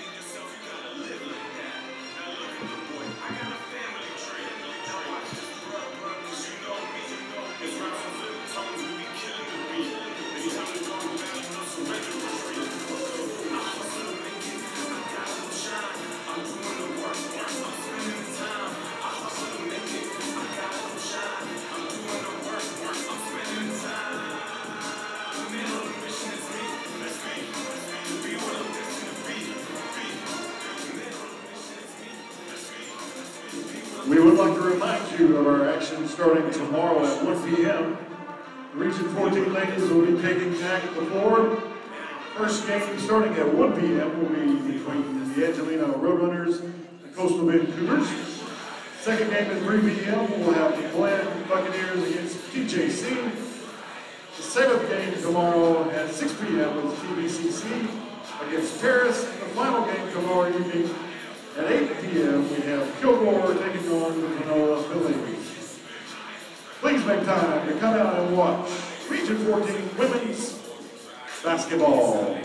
Speaker 1: We would like to remind you of our action starting tomorrow at one p m The Region fourteen ladies will be taking back the floor. First game starting at one p m will be between the Angelina Roadrunners and Coastal Bend Cougars. Second game at three p m we'll have the Blinn Buccaneers against T J C. The seventh game tomorrow at six p m is T B C C against Paris. The final game tomorrow evening at eight p m we have Kilgore taking on the Panola Phillies. Please make time to come out and watch Region fourteen Women's Basketball.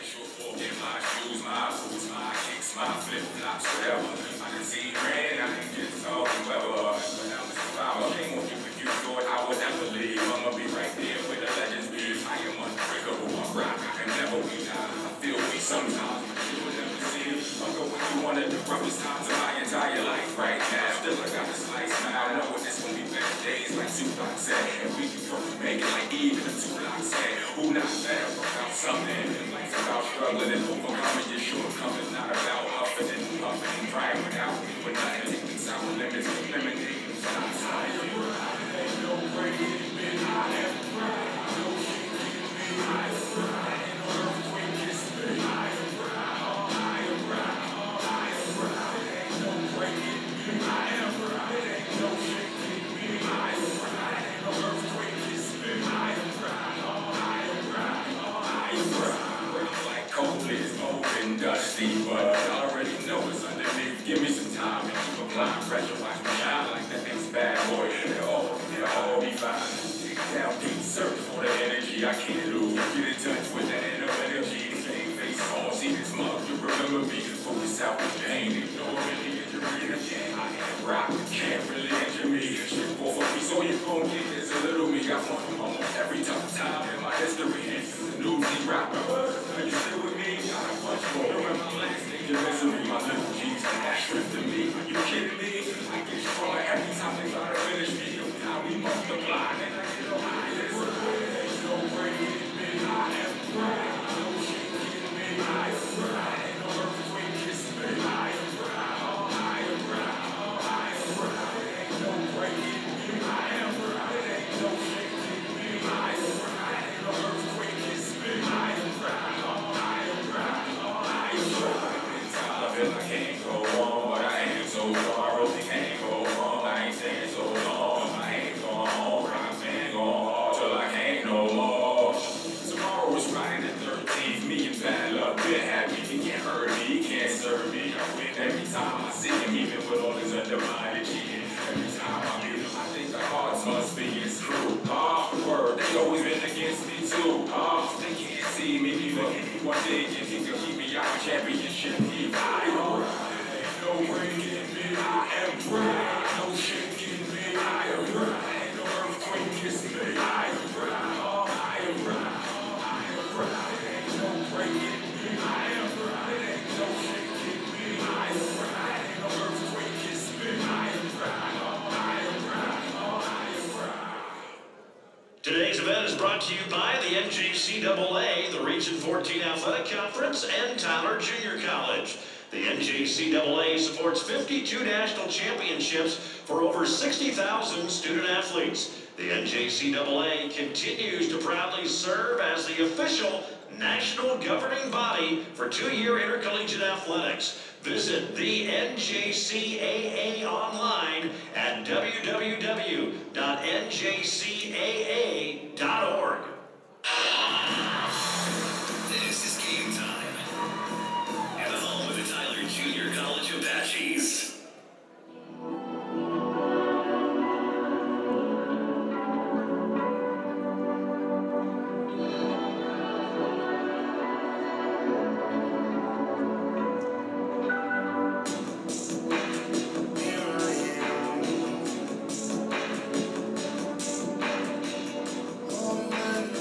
Speaker 2: One of the roughest times of my entire life right now. Still I got a slight smile, knowing this gonna be better days like Tupac said. And we can go make it like even a Tupac said. Who not better about something? Life's about struggling and overcoming your shortcomings. Not about huffing and puffing and crying without with nothing. Taking sour limits, eliminating some time. No breaking, been hot and right. No shaking, been high and right. No earthquake, it's been high and right. High and right. Dusty, but I already know it's underneath. Give me some time and keep applying pressure. Watch me shine like that next bad boy. It'll all, it'll all be fine. Down deep, search for the energy I can't lose. Get in touch with that inner energy. Same face on, see this mug. You remember me. Focus out with pain. Ignore any injury. I can't rock, can't really injure me. Strip off of me, so you gon' get this a little me. I want from almost every tough time in my history. This is a new Z rapper. Are you still with me? I don't want you. Remember my last name, your misery, my little G's, and that strip to me. Are you kidding me? I get stronger every time they try to finish me. Now we multiply, and I get on my list. No breaking, been high and right. No shaking, been high and right. No earthquake, it's been high and right. High and right. High and right. No breaking, been high and right. No shaking, been high and right. No earthquake, it's been high and right. High and right. I feel I can't go on, but I am so far.
Speaker 4: miss me too. Oh, they can't see me either. One day, you think you'll keep me out championship. I know. No breaking me, I am proud. No shaking me, I am proud. No earthquake is me, I am proud. I am proud. I am proud. No breaking me, I am proud. No shaking me, I am proud. No earthquake is me, I am proud. I am proud. I am proud.
Speaker 2: Today's event is brought to you by the N J C double A, the Region fourteen Athletic Conference, and Tyler Junior College. The N J C double A supports fifty-two national championships for over sixty thousand student athletes. The N J C double A continues to proudly serve as the official national governing body for two-year intercollegiate athletics. Visit the N J C A A online at w w w dot n j c a a dot org.
Speaker 5: This is game time. And the home of the Tyler Junior College Apaches.
Speaker 6: All my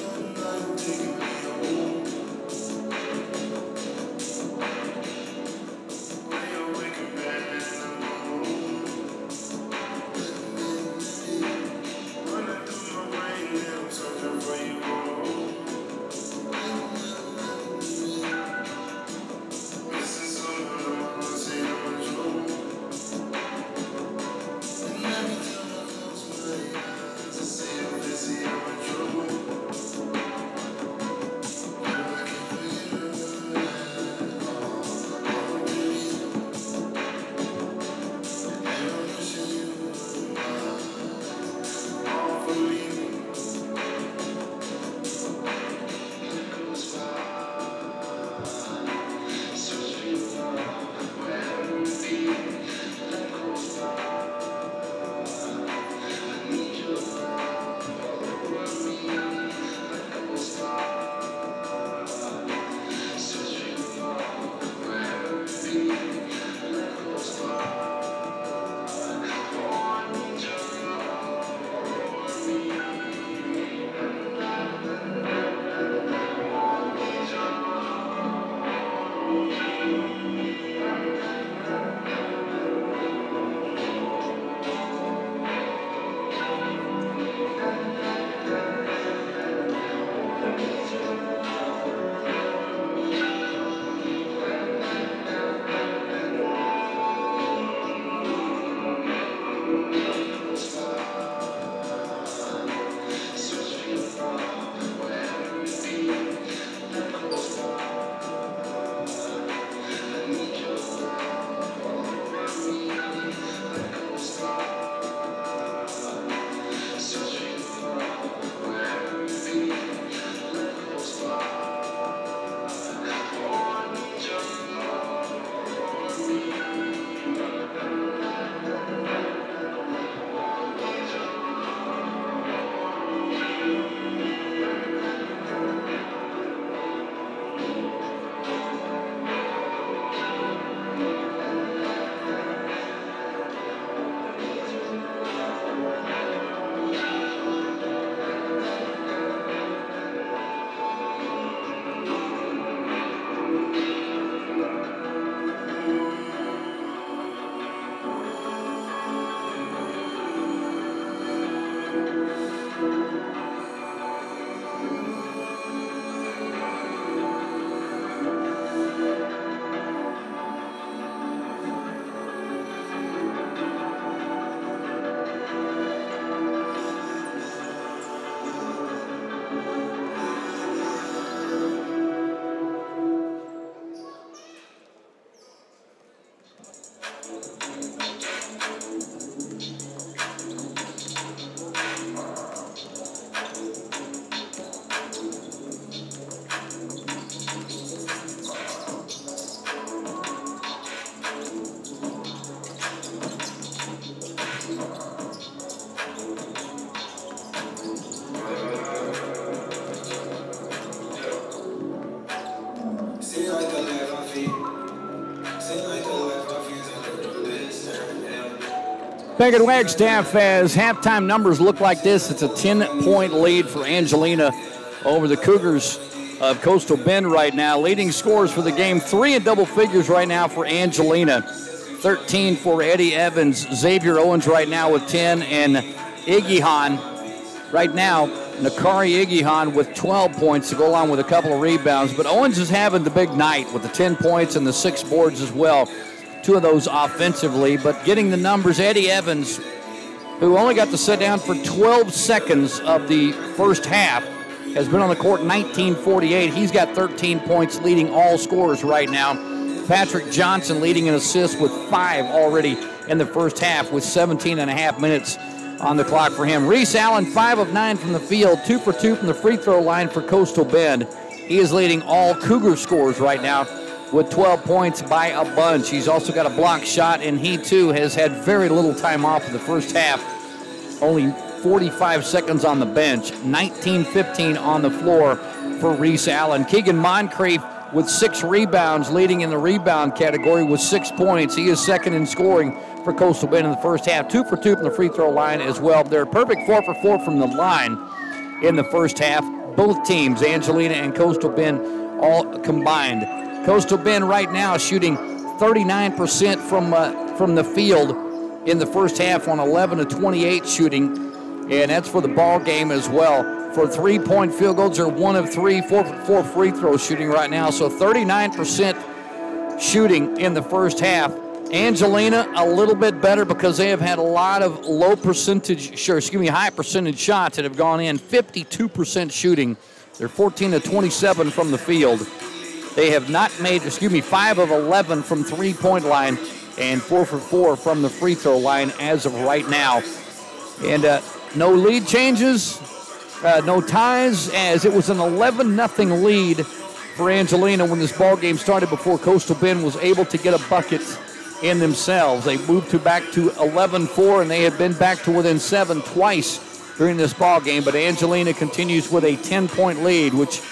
Speaker 3: Back at Wagstaff, as halftime numbers look like this, it's a ten-point lead for Angelina over the Cougars of Coastal Bend right now. Leading scores for the game, three in double figures right now for Angelina. thirteen for Eddie Evans. Xavier Owens right now with ten, and Igihan right now, Nakari Igihan with twelve points to go along with a couple of rebounds. But Owens is having the big night with the ten points and the six boards as well. Two of those offensively, but getting the numbers, Eddie Evans, who only got to sit down for twelve seconds of the first half, has been on the court nineteen forty-eight. He's got thirteen points, leading all scorers right now. Patrick Johnson leading in assists with five already in the first half with seventeen and a half minutes on the clock for him. Reese Allen, five of nine from the field, two for two from the free throw line for Coastal Bend. He is leading all Cougar scorers right now with twelve points by a bunch. He's also got a block shot, and he too has had very little time off in the first half. Only forty-five seconds on the bench, nineteen fifteen on the floor for Reese Allen. Keegan Moncrief with six rebounds, leading in the rebound category with six points. He is second in scoring for Coastal Bend in the first half. Two for two from the free throw line as well. They're perfect four for four from the line in the first half. Both teams, Angelina and Coastal Bend, all combined. Coastal Bend right now shooting thirty-nine percent from uh, from the field in the first half on eleven to twenty-eight shooting, and that's for the ball game as well. For three-point field goals, they're one of three, four for four free throw shooting right now, so thirty-nine percent shooting in the first half. Angelina a little bit better because they have had a lot of low percentage, sure, excuse me, high percentage shots that have gone in. fifty-two percent shooting. They're fourteen to twenty-seven from the field. They have not made, excuse me, five of eleven from three-point line and four for four from the free throw line as of right now. And uh, no lead changes, uh, no ties, as it was an eleven nothing lead for Angelina when this ball game started before Coastal Bend was able to get a bucket in themselves. They moved to back to eleven four, and they have been back to within seven twice during this ball game. But Angelina continues with a ten-point lead, which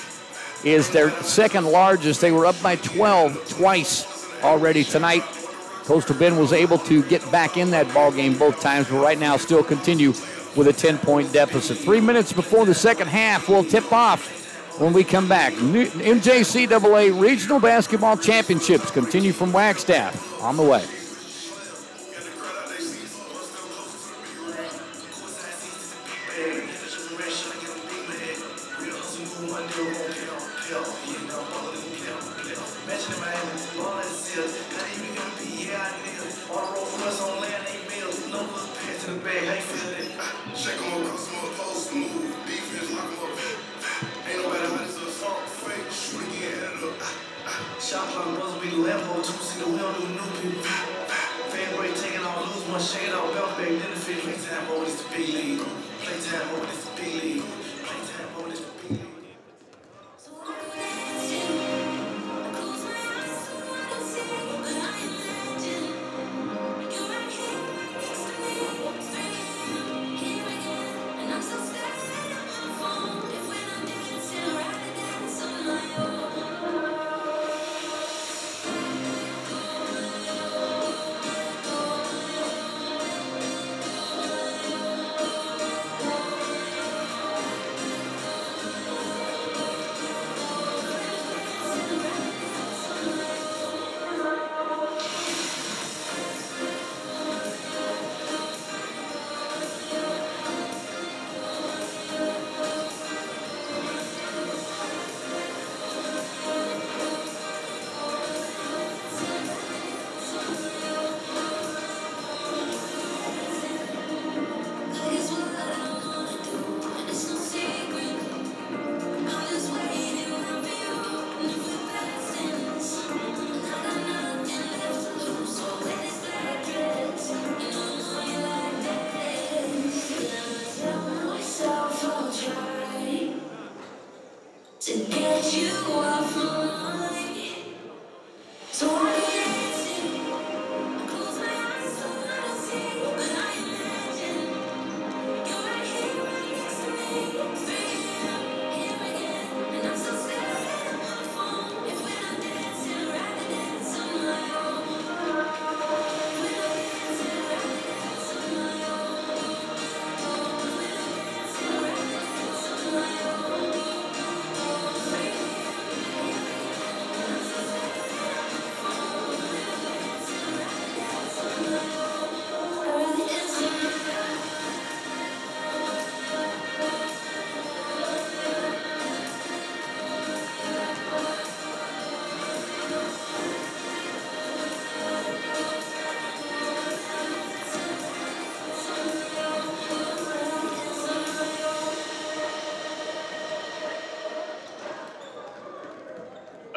Speaker 3: is their second largest. They were up by twelve twice already tonight. Coastal Bend was able to get back in that ball game both times, but right now still continue with a ten-point deficit. Three minutes before the second half, we'll tip off when we come back. N J C double A Regional Basketball Championships continue from Wagstaff on the way.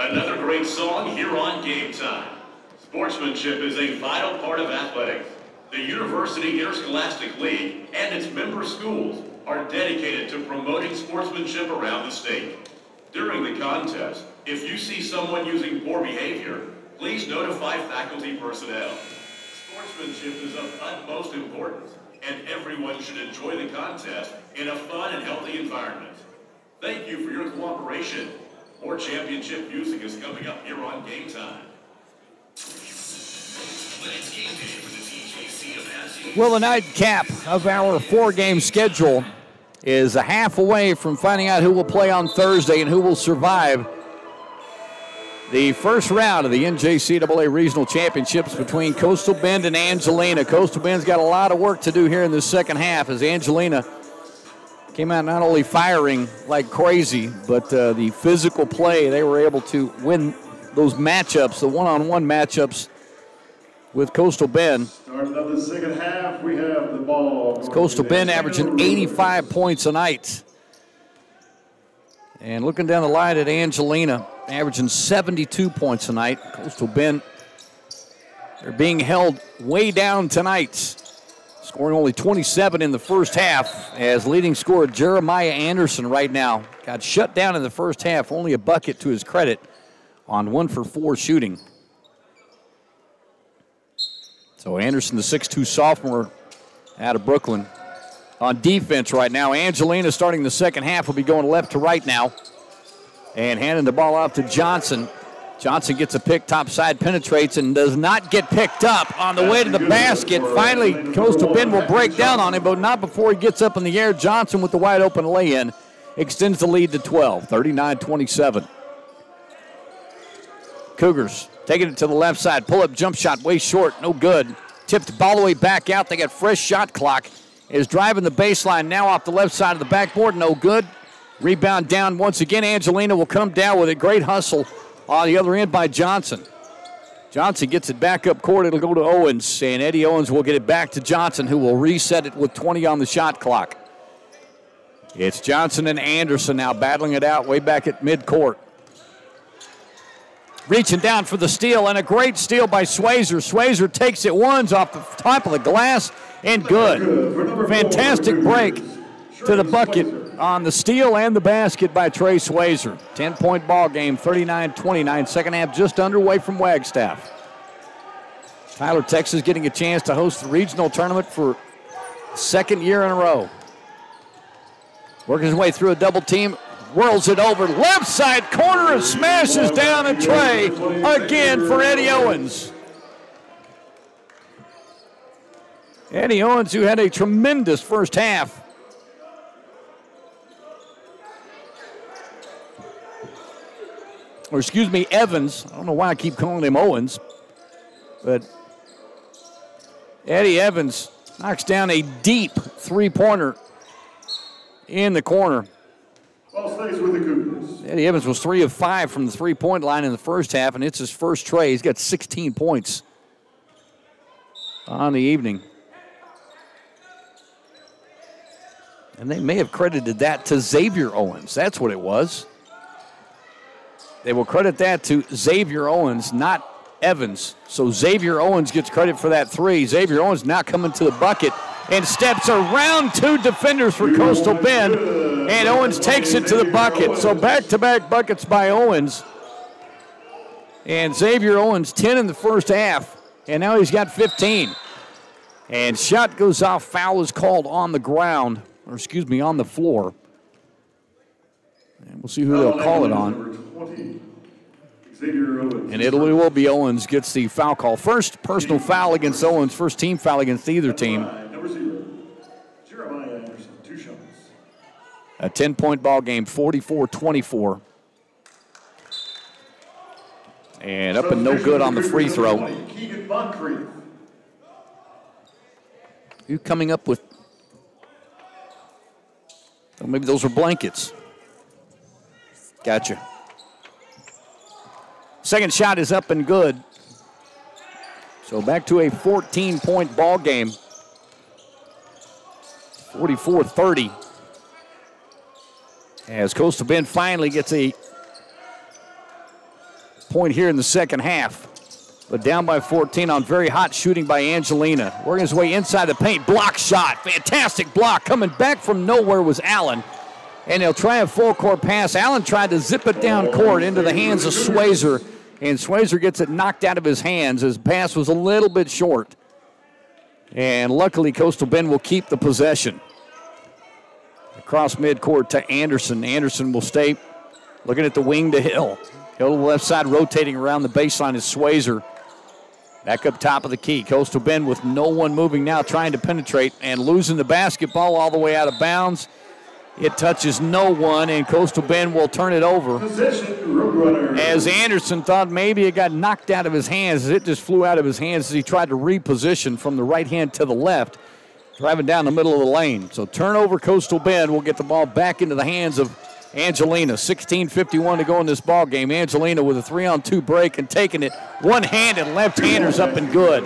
Speaker 2: Another great song here on Game Time. Sportsmanship is a vital part of athletics. The University Interscholastic League and its member schools are dedicated to promoting sportsmanship around the state. During the contest, if you see someone using poor behavior, please notify faculty personnel. Sportsmanship is of utmost importance, and everyone should enjoy the contest in a fun and healthy environment. Thank you for your cooperation. More championship music is coming up here on Game Time.
Speaker 3: Well, the nightcap of our four-game schedule is a half away from finding out who will play on Thursday and who will survive the first round of the N J C double A Regional Championships between Coastal Bend and Angelina. Coastal Bend's got a lot of work to do here in the second half as Angelina came out not only firing like crazy, but uh, the physical play. They were able to win those matchups, the one-on-one matchups with Coastal Bend.
Speaker 1: Starting up the second half, we have the ball.
Speaker 3: It's Coastal Bend averaging eighty-five points a night. And looking down the line at Angelina, averaging seventy-two points a night. Coastal Bend, they're being held way down tonight, scoring only twenty-seven in the first half, as leading scorer Jeremiah Anderson right now got shut down in the first half, only a bucket to his credit on one for four shooting. So Anderson, the six two sophomore out of Brooklyn, on defense right now. Angelina starting the second half will be going left to right now and handing the ball off to Johnson. Johnson gets a pick, top side, penetrates, and does not get picked up on the way to the basket. Finally, Coastal Bend will break down on him, but not before he gets up in the air. Johnson with the wide open lay-in extends the lead to twelve, thirty-nine twenty-seven. Cougars taking it to the left side. Pull-up jump shot way short, no good. Tipped all the way back out. They got fresh shot clock. Is driving the baseline now off the left side of the backboard, no good. Rebound down once again. Angelina will come down with a great hustle on the other end by Johnson. Johnson gets it back up court. It'll go to Owens, and Eddie Owens will get it back to Johnson, who will reset it with twenty on the shot clock. It's Johnson and Anderson now battling it out way back at midcourt. Reaching down for the steal, and a great steal by Swayzer. Swayzer takes it once off the top of the glass, and good. Fantastic break to the bucket on the steal and the basket by Trey Swayzer. ten-point ball game, thirty-nine twenty-nine. Second half just underway from Wagstaff. Tyler, Texas getting a chance to host the regional tournament for second year in a row. Working his way through a double team. Whirls it over, left side corner, and smashes down a tray again for Eddie Owens. Eddie Owens, who had a tremendous first half. Or excuse me, Evans. I don't know why I keep calling him Owens, but Eddie Evans knocks down a deep three-pointer in the corner.
Speaker 1: Ball stays with the Cougars.
Speaker 3: Eddie Evans was three of five from the three-point line in the first half, and it's his first tray. He's got sixteen points on the evening. And they may have credited that to Xavier Owens. That's what it was. They will credit that to Xavier Owens, not Evans. So Xavier Owens gets credit for that three. Xavier Owens now coming to the bucket and steps around two defenders for Coastal Bend, and Owens takes it to the bucket. So back-to-back buckets by Owens. And Xavier Owens, ten in the first half, and now he's got fifteen. And shot goes off, foul is called on the ground, or excuse me, on the floor. And we'll see who they'll call it on. And it will be Owens gets the foul call. First personal foul against Owens, first team foul against either team. A ten-point ball game, forty-four twenty-four. And up and no good on the free throw. You coming up with, oh, maybe those are blankets. Gotcha. Second shot is up and good. So back to a fourteen-point ball game. forty-four thirty. As Coastal Bend finally gets a point here in the second half. But down by fourteen on very hot shooting by Angelina. Working his way inside the paint. Block shot. Fantastic block. Coming back from nowhere was Allen. And they'll try a full court pass. Allen tried to zip it down court into the hands of Swayzer. And Swayzer gets it knocked out of his hands. His pass was a little bit short. And luckily, Coastal Bend will keep the possession. Across midcourt to Anderson. Anderson will stay looking at the wing to Hill. Hill to the left side, rotating around the baseline is Swayzer. Back up top of the key. Coastal Bend with no one moving now, trying to penetrate and losing the basketball all the way out of bounds. It touches no one, and Coastal Bend will turn it over. As Anderson thought maybe it got knocked out of his hands, it just flew out of his hands as he tried to reposition from the right hand to the left, driving down the middle of the lane. So turnover, Coastal Bend will get the ball back into the hands of Angelina. sixteen fifty-one to go in this ball game. Angelina with a three-on-two break and taking it one-handed, left-handers up and good.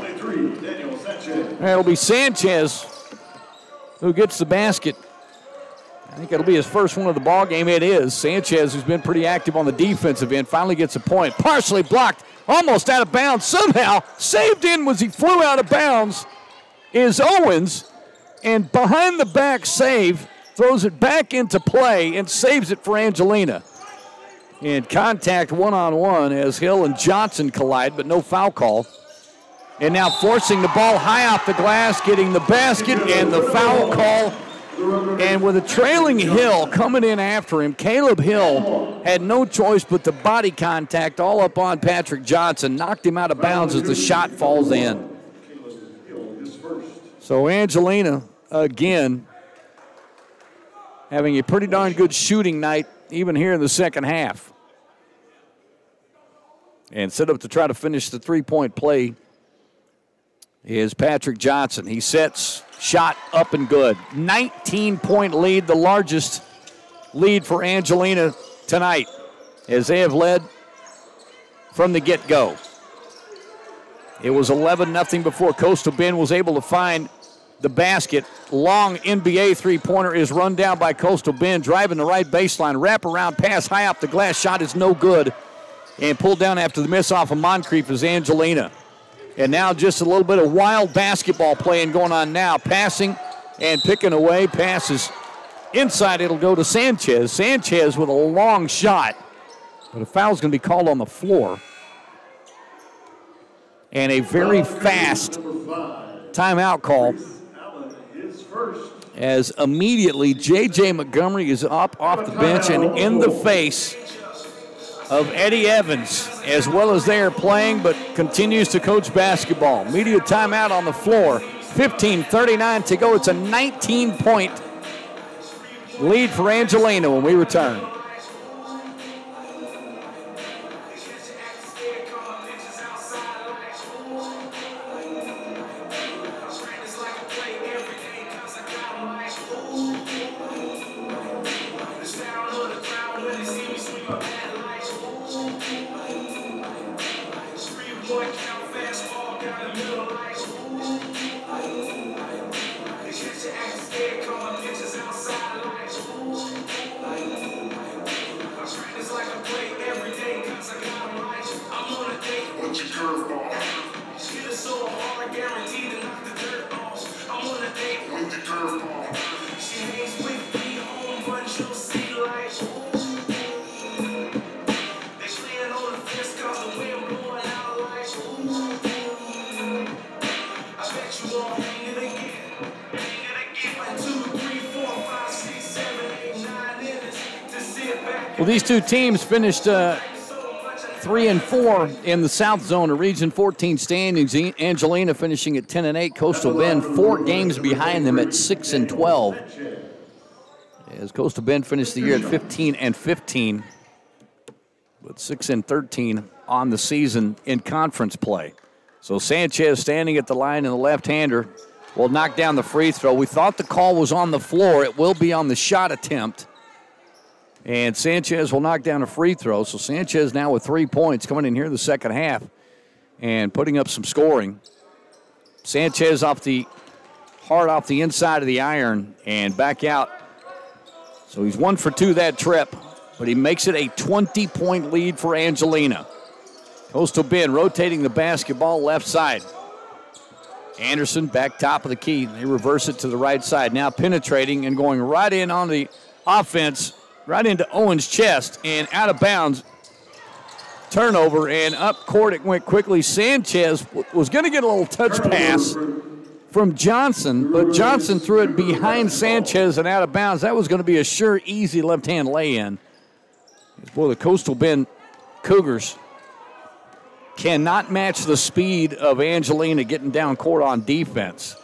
Speaker 3: It'll be Sanchez who gets the basket. I think it'll be his first one of the ball game. It is. Sanchez, who's been pretty active on the defensive end, finally gets a point. Partially blocked, almost out of bounds. Somehow saved in as he flew out of bounds is Owens. And behind the back save, throws it back into play and saves it for Angelina. And contact one-on-one as Hill and Johnson collide, but no foul call. And now forcing the ball high off the glass, getting the basket and the foul call. And with a trailing Hill coming in after him, Caleb Hill had no choice but the body contact all up on Patrick Johnson, knocked him out of bounds as the shot falls in. So Angelina, again, having a pretty darn good shooting night, even here in the second half. And set up to try to finish the three-point play is Patrick Johnson. He sets, shot up and good. nineteen-point lead, the largest lead for Angelina tonight, as they have led from the get-go. It was eleven nothing before Coastal Bend was able to find the basket. Long N B A three-pointer is run down by Coastal Bend, driving the right baseline. Wrap-around pass high off the glass. Shot is no good. And pulled down after the miss off of Moncrief is Angelina. And now just a little bit of wild basketball playing going on now. Passing and picking away. Passes inside. It'll go to Sanchez. Sanchez with a long shot. But a foul's going to be called on the floor. And a very fast timeout call. As immediately J J Montgomery is up off the bench and in the face of Eddie Evans, as well as they are playing, but continues to coach basketball. Media timeout on the floor. fifteen thirty-nine to go. It's a nineteen-point lead for Angelina when we return. Well, these two teams finished uh, three and four in the South Zone of Region fourteen standings. Angelina finishing at ten and eight. Coastal Bend four games behind them at six and twelve. As Coastal Bend finished the year at fifteen and fifteen, with six and thirteen on the season in conference play. So Sanchez standing at the line, and the left-hander will knock down the free throw. We thought the call was on the floor. It will be on the shot attempt. And Sanchez will knock down a free throw. So Sanchez now with three points coming in here in the second half and putting up some scoring. Sanchez off the hard off the inside of the iron and back out. So he's one for two that trip. but he makes it a twenty-point lead for Angelina. Coastal Bend rotating the basketball left side. Anderson back top of the key. They reverse it to the right side. Now penetrating and going right in on the offense, right into Owen's chest and out of bounds. Turnover, and up court it went quickly. Sanchez was going to get a little touch pass from Johnson, but Johnson threw it behind Sanchez and out of bounds. That was going to be a sure, easy left-hand lay-in. Boy, the Coastal Bend Cougars cannot match the speed of Angelina getting down court on defense.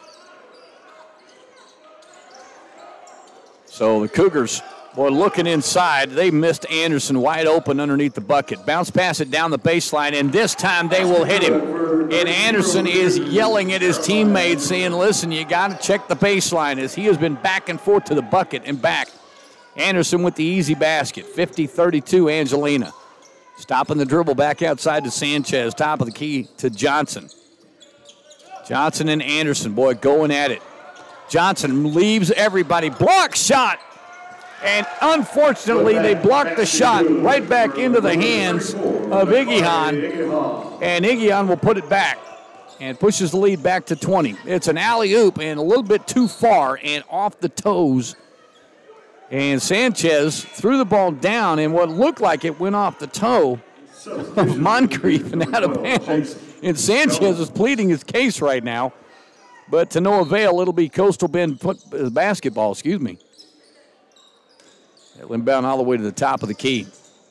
Speaker 3: So the Cougars, boy, looking inside, they missed Anderson wide open underneath the bucket. Bounce pass it down the baseline, and this time they will hit him. And Anderson is yelling at his teammates, saying, listen, you got to check the baseline, as he has been back and forth to the bucket and back. Anderson with the easy basket, fifty thirty-two Angelina. Stopping the dribble back outside to Sanchez, top of the key to Johnson. Johnson and Anderson, boy, going at it. Johnson leaves everybody. Block shot. And unfortunately, they blocked the shot right back into the hands of Igihan. And Igihan will put it back and pushes the lead back to twenty. It's an alley-oop and a little bit too far and off the toes. And Sanchez threw the ball down, and what looked like it went off the toe of Moncrief and out of bounds. And Sanchez is pleading his case right now. But to no avail, it'll be Coastal Bend foot, uh, basketball, excuse me. It'll inbound all the way to the top of the key.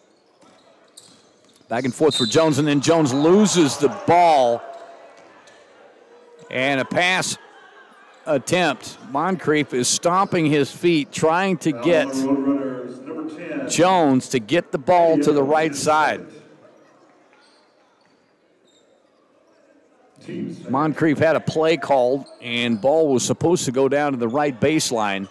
Speaker 3: Back and forth for Jones, and then Jones loses the ball. And a pass attempt. Moncrief is stomping his feet, trying to get Jones to get the ball to the right side. Moncrief had a play called, and ball was supposed to go down to the right baseline.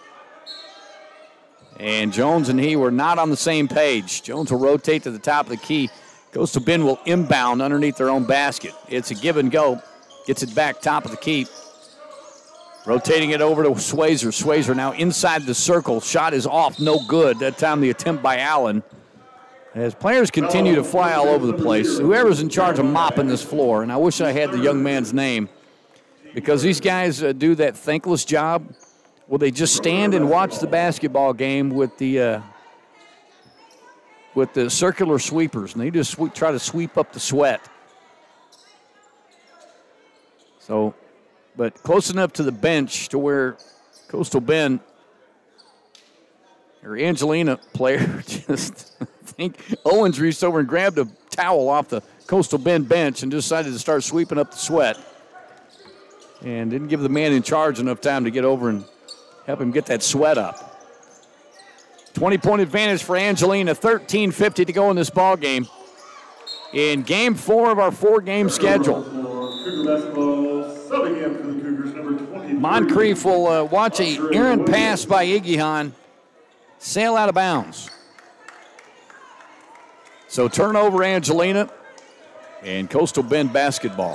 Speaker 3: And Jones and he were not on the same page. Jones will rotate to the top of the key. Coastal Bend will inbound underneath their own basket. It's a give and go. Gets it back top of the key. Rotating it over to Swayzer. Swayzer now inside the circle. Shot is off, no good. That time the attempt by Allen. As players continue to fly all over the place, whoever's in charge of mopping this floor, and I wish I had the young man's name, because these guys uh, do that thankless job where they just stand and watch the basketball game with the uh, with the circular sweepers, and they just sweep, try to sweep up the sweat. So, but close enough to the bench to where Coastal Bend, or Angelina player, just I think Owens reached over and grabbed a towel off the Coastal Bend bench and decided to start sweeping up the sweat. And didn't give the man in charge enough time to get over and help him get that sweat up. twenty-point advantage for Angelina, thirteen fifty to go in this ball game. In game four of our four-game schedule. Moncrief will uh, watch a errant pass by Igihan sail out of bounds. So turnover Angelina and Coastal Bend basketball.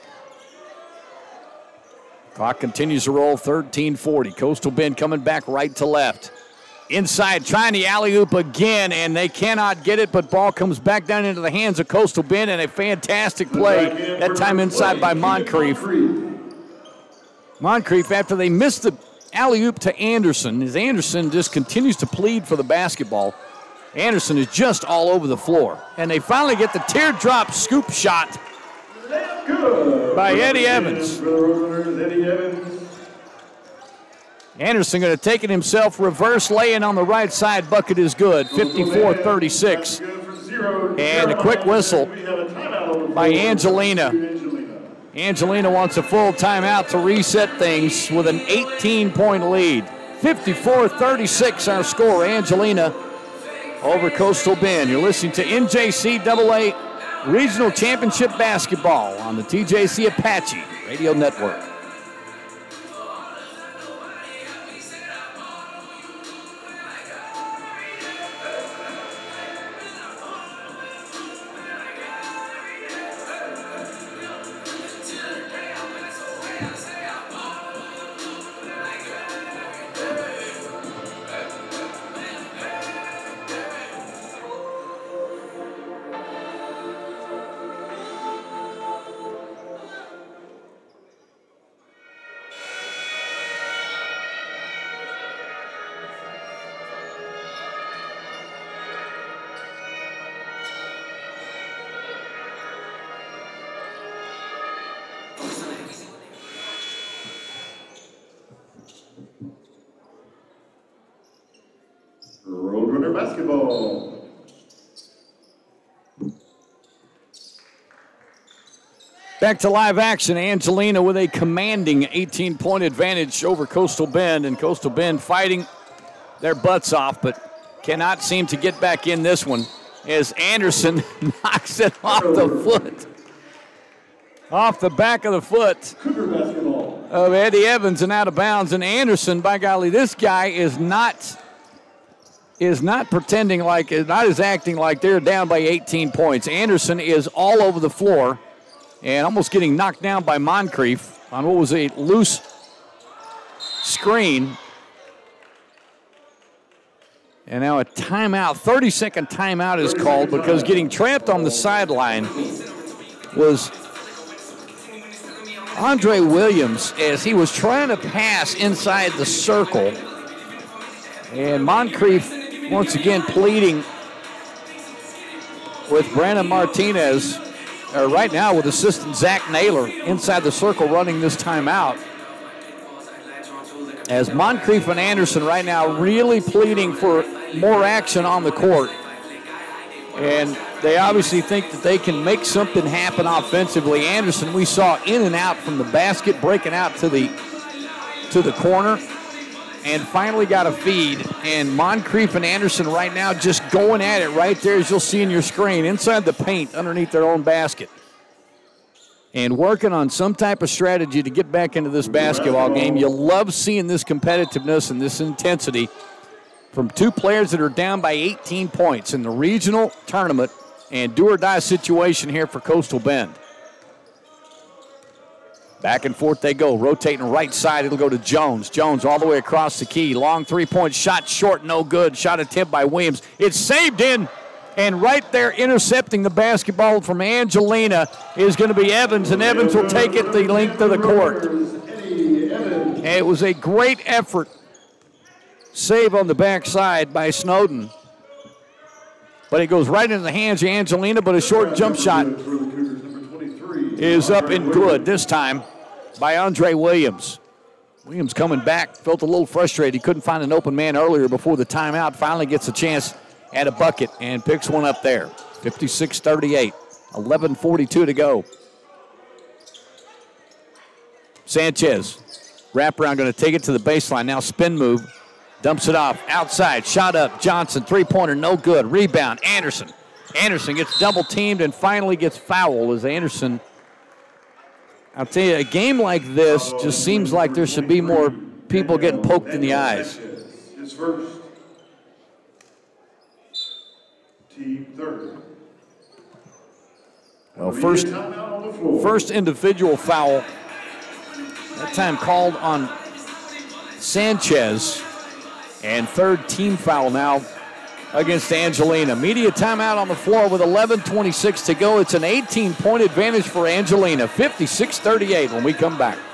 Speaker 3: Clock continues to roll, thirteen forty. Coastal Bend coming back right to left. Inside, trying the alley-oop again, and they cannot get it, but ball comes back down into the hands of Coastal Bend, and a fantastic play, that time inside by Moncrief. Moncrief, after they missed the alley-oop to Anderson, as Anderson just continues to plead for the basketball, Anderson is just all over the floor. And they finally get the teardrop scoop shot by Eddie Evans. Anderson going to take it himself, reverse lay-in on the right side. Bucket is good, fifty-four thirty-six. And a quick whistle by Angelina. Angelina wants a full timeout to reset things with an eighteen-point lead. fifty-four thirty-six our score. Angelina over Coastal Bend. You're listening to N J C double A Regional Championship Basketball on the T J C Apache Radio Network.
Speaker 1: basketball.
Speaker 3: Back to live action. Angelina with a commanding eighteen-point advantage over Coastal Bend, and Coastal Bend fighting their butts off, but cannot seem to get back in this one as Anderson knocks it off the foot. Off the back of the foot of Eddie Evans and out of bounds. And Anderson, by golly, this guy is not is not pretending like, not is acting like they're down by eighteen points. Anderson is all over the floor and almost getting knocked down by Moncrief on what was a loose screen. And now a timeout, thirty-second timeout is called because getting trapped on the sideline was Andre Williams as he was trying to pass inside the circle. And Moncrief once again pleading with Brandon Martinez, uh, right now with assistant Zach Naylor inside the circle running this timeout. As Moncrief and Anderson right now really pleading for more action on the court. And they obviously think that they can make something happen offensively. Anderson, we saw in and out from the basket, breaking out to the to the corner, and finally got a feed. And Moncrief and Anderson right now just going at it right there, as you'll see in your screen, inside the paint underneath their own basket. And working on some type of strategy to get back into this basketball game. You love seeing this competitiveness and this intensity from two players that are down by eighteen points in the regional tournament and do-or-die situation here for Coastal Bend. Back and forth they go, rotating right side. It'll go to Jones. Jones all the way across the key. Long three-point shot, short, no good. Shot attempt by Williams. It's saved in, and right there intercepting the basketball from Angelina is going to be Evans, and Evans will take it the length of the court. And it was a great effort. Save on the backside by Snowden. But it goes right into the hands of Angelina, but a short jump shot is up and good this time by Andre Williams. Williams coming back, felt a little frustrated. He couldn't find an open man earlier before the timeout. Finally gets a chance at a bucket and picks one up there. fifty-six thirty-eight, eleven forty-two to go. Sanchez, wraparound, going to take it to the baseline. Now spin move. Dumps it off, outside, shot up, Johnson, three-pointer, no good. Rebound, Anderson. Anderson gets double-teamed and finally gets fouled as Anderson. I'll tell you, a game like this just seems like there should be more people getting poked in the eyes.
Speaker 1: His first. Team third.
Speaker 3: Well, first, first individual foul, that time called on Sanchez. And third team foul now against Angelina. Media timeout on the floor with eleven twenty-six to go. It's an eighteen-point advantage for Angelina, fifty-six thirty-eight when we come back.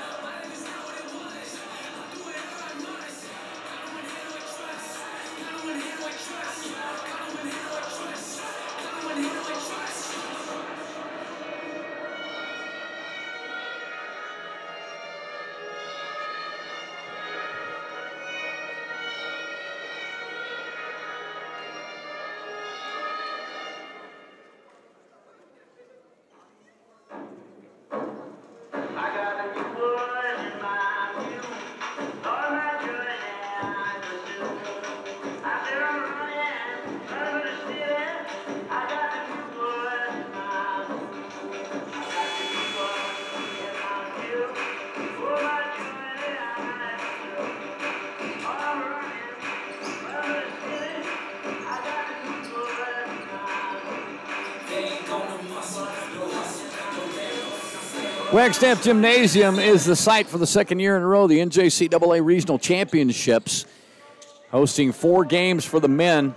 Speaker 3: Wagstaff Gymnasium is the site for the second year in a row, the N J C double A Regional Championships, hosting four games for the men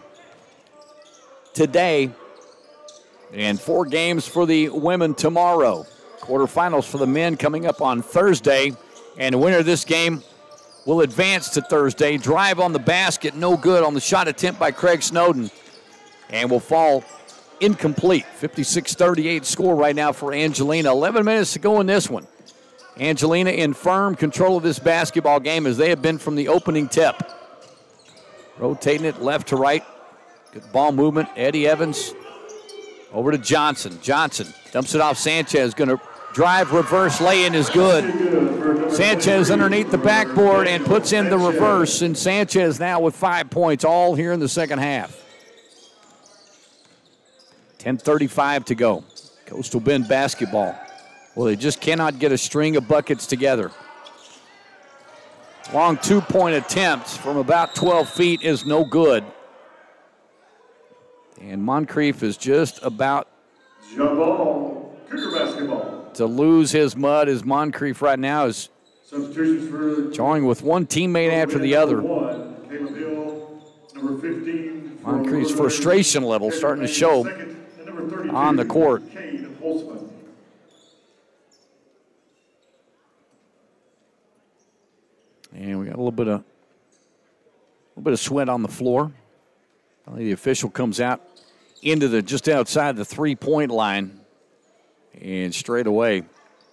Speaker 3: today and four games for the women tomorrow. Quarterfinals for the men coming up on Thursday, and the winner of this game will advance to Thursday. Drive on the basket, no good on the shot attempt by Craig Snowden, and will fall incomplete. fifty-six thirty-eight score right now for Angelina. eleven minutes to go in this one. Angelina in firm control of this basketball game as they have been from the opening tip. Rotating it left to right. Good ball movement. Eddie Evans over to Johnson. Johnson dumps it off Sanchez. Going to drive, reverse, lay-in is good. Sanchez underneath the backboard and puts in the reverse, and Sanchez now with five points, all here in the second half. ten thirty-five to go. Coastal Bend basketball. Well, they just cannot get a string of buckets together. Long two-point attempt from about twelve feet is no good. And Moncrief is just about
Speaker 1: Jump ball, Cougar basketball.
Speaker 3: to lose his mud as Moncrief right now is
Speaker 1: Substitutions for
Speaker 3: joining with one teammate after the other.
Speaker 1: One, Caleb Hill, number fifteen.
Speaker 3: Moncrief's frustration level starting to show on the court.
Speaker 1: Cade Holtzman.
Speaker 3: And we got a little bit of a little bit of sweat on the floor. Finally, the official comes out into the just outside the three-point line and straight away.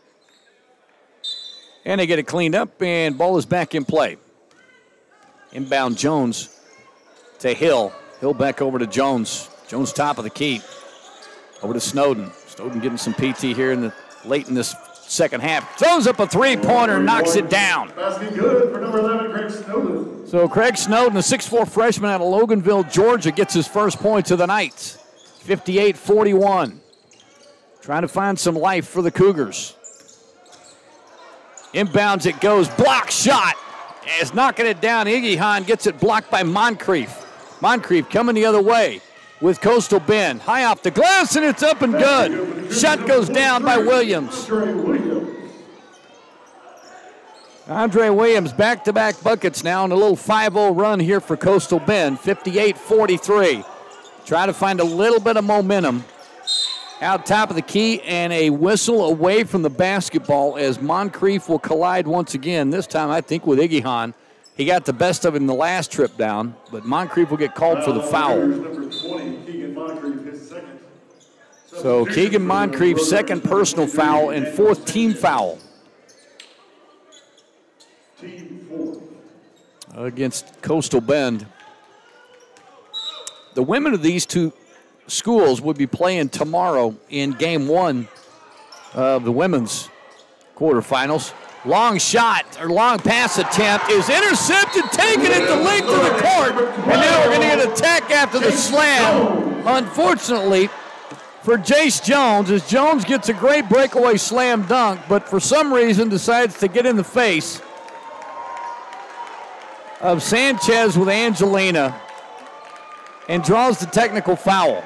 Speaker 3: And they get it cleaned up, and ball is back in play. Inbound Jones to Hill. Hill back over to Jones. Jones top of the key. Over to Snowden. Snowden getting some P T here in the late in this second half. Throws up a three-pointer, knocks it down.
Speaker 1: Basket good for number eleven, Craig Snowden.
Speaker 3: So Craig Snowden, a six foot four freshman out of Loganville, Georgia, gets his first points of the night. fifty-eight forty-one. Trying to find some life for the Cougars. Inbounds it goes. Block shot. As knocking it down, Iggy Hahn gets it blocked by Moncrief. Moncrief coming the other way with Coastal Bend. High off the glass, and it's up and good. Shot goes down by Williams. Andre Williams back-to-back buckets now in a little five oh run here for Coastal Bend, fifty-eight forty-three. Try to find a little bit of momentum out top of the key, and a whistle away from the basketball as Moncrief will collide once again. This time, I think, with Iggy Hahn. He got the best of it in the last trip down, but Moncrief will get called for the foul. So Keegan Moncrief's second personal foul and fourth team foul against Coastal Bend. The women of these two schools would be playing tomorrow in game one of the women's quarterfinals. Long shot, or long pass attempt is intercepted, taken at the length of the court, and now we're going to get an attack after the slam. Unfortunately for Jace Jones, as Jones gets a great breakaway slam dunk, but for some reason decides to get in the face of Sanchez with Angelina and draws the technical foul.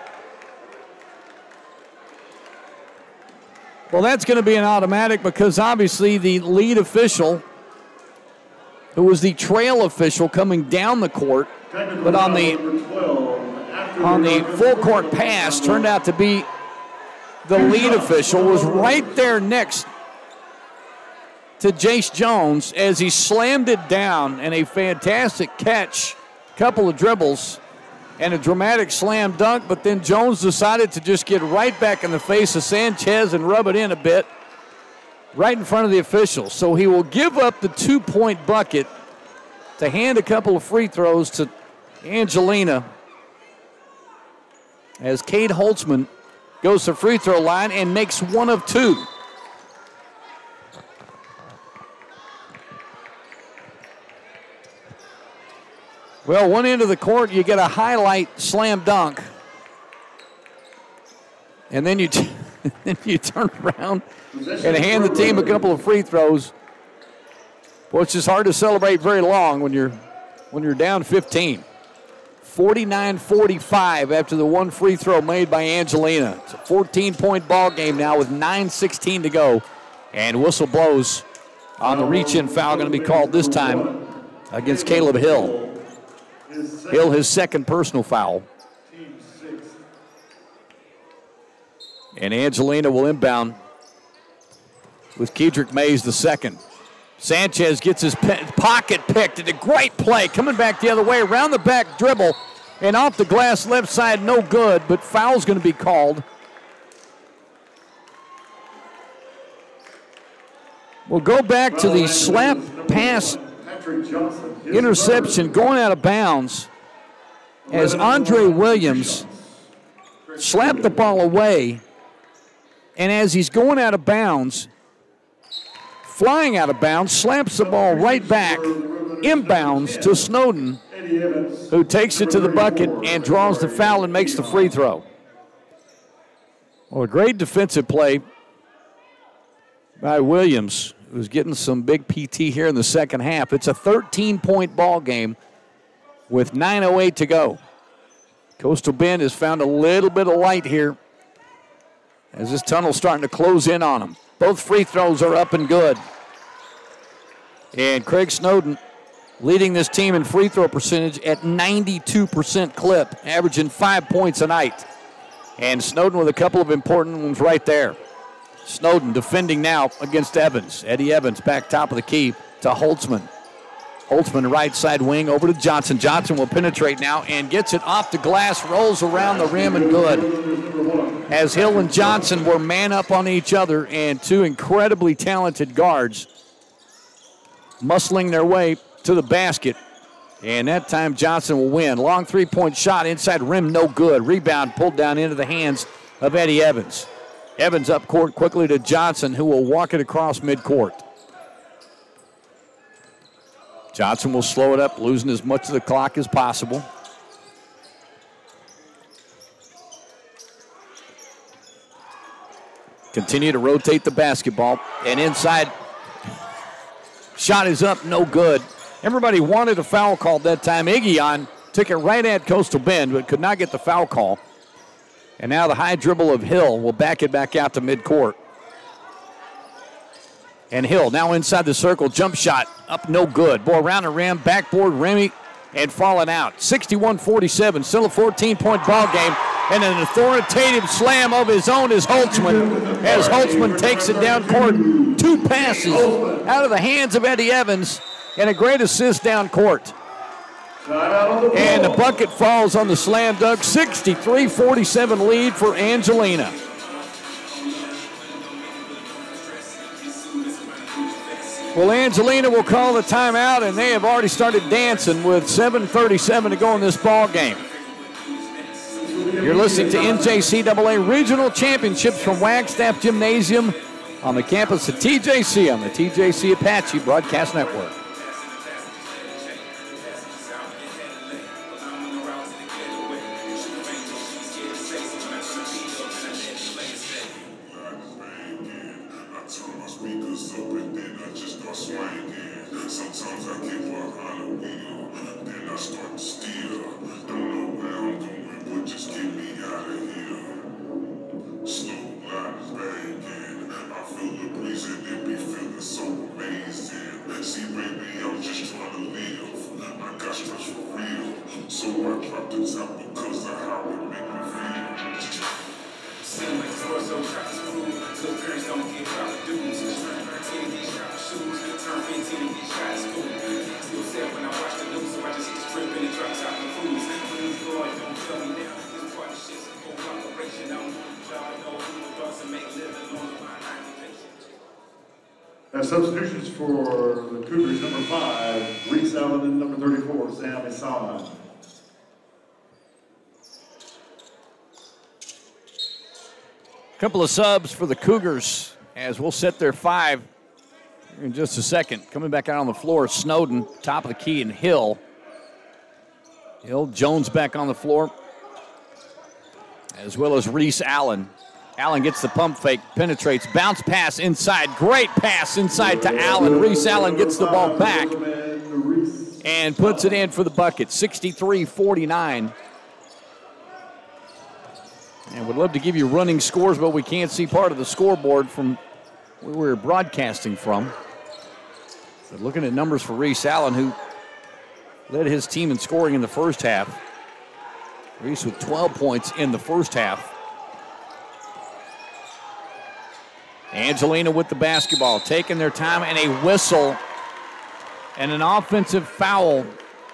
Speaker 3: Well, that's going to be an automatic because obviously the lead official, who was the trail official coming down the court, but on the on the full court pass turned out to be the lead official, was right there next to Jace Jones as he slammed it down, and a fantastic catch, couple of dribbles, and a dramatic slam dunk, but then Jones decided to just get right back in the face of Sanchez and rub it in a bit right in front of the officials. So he will give up the two-point bucket to hand a couple of free throws to Angelina as Cade Holtzman goes to free throw line and makes one of two. Well, one end of the court, you get a highlight slam dunk. And then you, t- then you turn around and hand the team a couple of free throws. Well, it's just hard to celebrate very long when you're, when you're down fifteen. forty-nine forty-five after the one free throw made by Angelina. It's a fourteen-point ball game now with nine sixteen to go. And whistle blows on the reach-in foul, going to be called this time against Caleb Hill. Hill, his second personal foul. And Angelina will inbound with Kedrick Mays the second. Sanchez gets his pe- pocket picked. It's a great play. Coming back the other way, around the back dribble, and off the glass left side, no good, but foul's going to be called. We'll go back to the slap pass interception going out of bounds. as Andre Williams slapped the ball away, and as he's going out of bounds, flying out of bounds, slaps the ball right back, inbounds to Snowden, who takes it to the bucket and draws the foul and makes the free throw. Well, a great defensive play by Williams, who's getting some big P T here in the second half. It's a thirteen-point ball game with nine oh eight to go. Coastal Bend has found a little bit of light here as this tunnel's starting to close in on them. Both free throws are up and good. And Craig Snowden leading this team in free throw percentage at ninety-two percent clip, averaging five points a night. And Snowden with a couple of important ones right there. Snowden defending now against Evans. Eddie Evans back top of the key to Holtzman. Holtzman right side wing over to Johnson. Johnson will penetrate now and gets it off the glass, rolls around the rim and good. As Hill and Johnson were man up on each other, and two incredibly talented guards muscling their way to the basket. And that time Johnson will win. Long three-point shot inside rim, no good. Rebound pulled down into the hands of Eddie Evans. Evans up court quickly to Johnson, who will walk it across midcourt. Johnson will slow it up, losing as much of the clock as possible. Continue to rotate the basketball. And inside, shot is up, no good. Everybody wanted a foul call that time. Iggy took it right at Coastal Bend, but could not get the foul call. And now the high dribble of Hill will back it back out to midcourt. And Hill now inside the circle, jump shot, up no good. Boy, around the rim, backboard, Remy, and falling out. sixty-one forty-seven, still a fourteen-point ball game. And an authoritative slam of his own is Holtzman, as Holtzman takes it down court. Two passes out of the hands of Eddie Evans, and a great assist down court. And the bucket falls on the slam dunk. sixty-three forty-seven lead for Angelina. Well, Angelina will call the timeout, and they have already started dancing with seven thirty-seven to go in this ball game. You're listening to N J C double A Regional Championships from Wagstaff Gymnasium on the campus of T J C on the T J C Apache Broadcast Network.
Speaker 1: As substitutions for the Cougars, number five, Reese Allen, and number thirty-four, Sam Isan.
Speaker 3: Couple of subs for the Cougars as we'll set their five in just a second. Coming back out on the floor, Snowden, top of the key, and Hill. Hill, Jones back on the floor, as well as Reese Allen. Allen gets the pump fake, penetrates, bounce pass inside. Great pass inside to Allen. Reese Allen gets the ball back and puts it in for the bucket, sixty-three forty-nine. And would love to give you running scores, but we can't see part of the scoreboard from where we're broadcasting from. But looking at numbers for Reese Allen, who led his team in scoring in the first half. Reese with twelve points in the first half. Angelina with the basketball, taking their time, and a whistle and an offensive foul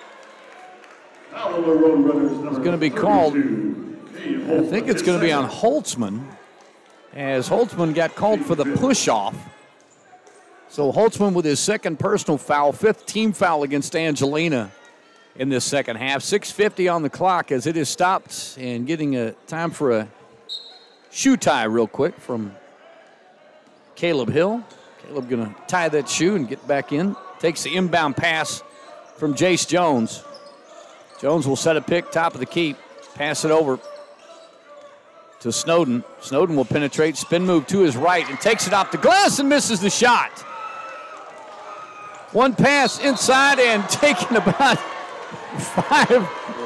Speaker 3: is going to be called. I think it's going to be on Holtzman, as Holtzman got called for the push-off. So Holtzman with his second personal foul, fifth team foul against Angelina. in this second half. six fifty on the clock as it is stopped and getting a time for a shoe tie real quick from Caleb Hill. Caleb going to tie that shoe and get back in. Takes the inbound pass from Jace Jones. Jones will set a pick, top of the key, pass it over to Snowden. Snowden will penetrate, spin move to his right, and takes it off the glass and misses the shot. One pass inside and taken about five.